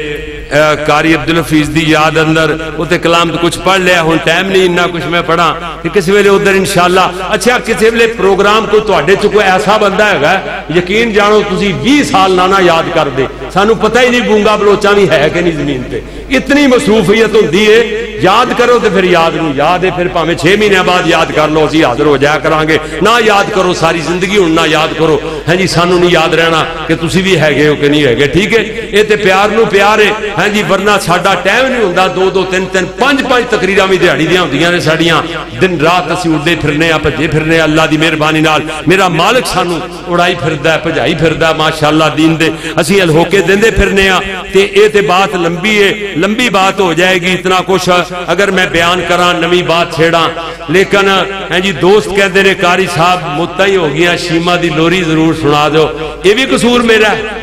قاری عبدالحفیظ دی یاد اندر وہ تے کلام تو کچھ پڑھ لیا ہون ٹائم نہیں انہا کچھ میں پڑھا کہ کسی ویلے ادھر انشاءاللہ اچھا کسی ویلے پروگرام کو تو اڈے چکو ایسا بندہ ہے گا یقین جانو تسی 20 سال نانا یاد کر دے سانو پتہ ہی نہیں گونگا بلوچا بھی ہے کہ نہیں زمین پہ اتنی مصروفیت ہوندی ہے یاد کرو تے پھر یاد نہیں یاد ہے پھر پاویں 6 مہینے بعد یاد کر لو اسی حاضر ہو جایا کران گے نہ یاد کرو ساری زندگی ہن نہ یاد کرو ہاں جی سانو نہیں یاد رہنا کہ تسی بھی ہے گے ہو کہ نہیں ہے گے ٹھیک ہے اے تے پیار نو پیار ہے ہاں جی ورنہ ساڈا ٹائم نہیں ہوندا 2 3 5 تقریراں بھی دیہاڑی دیاں ہوندیاں نے ساڈیاں دن رات اسی اڑدے پھرنے بھجے پھرنے اللہ دی مہربانی نال میرا مالک سانو اڑائی پھردا ہے بھجائی پھردا ہے ماشاءاللہ دین دے اسی الہوکے دیندے پھرنے تے اے تے بات لمبی ہے لمبی بات ہو جائے گی اتنا کچھ اگر میں بیان کراں نویں بات چھیڑاں لیکن ہیں جی دوست کہندے نے قاری صاحب متعی ہو گیا شیمہ دی لوری ضرور سنا دو یہ بھی قصور میرا ہے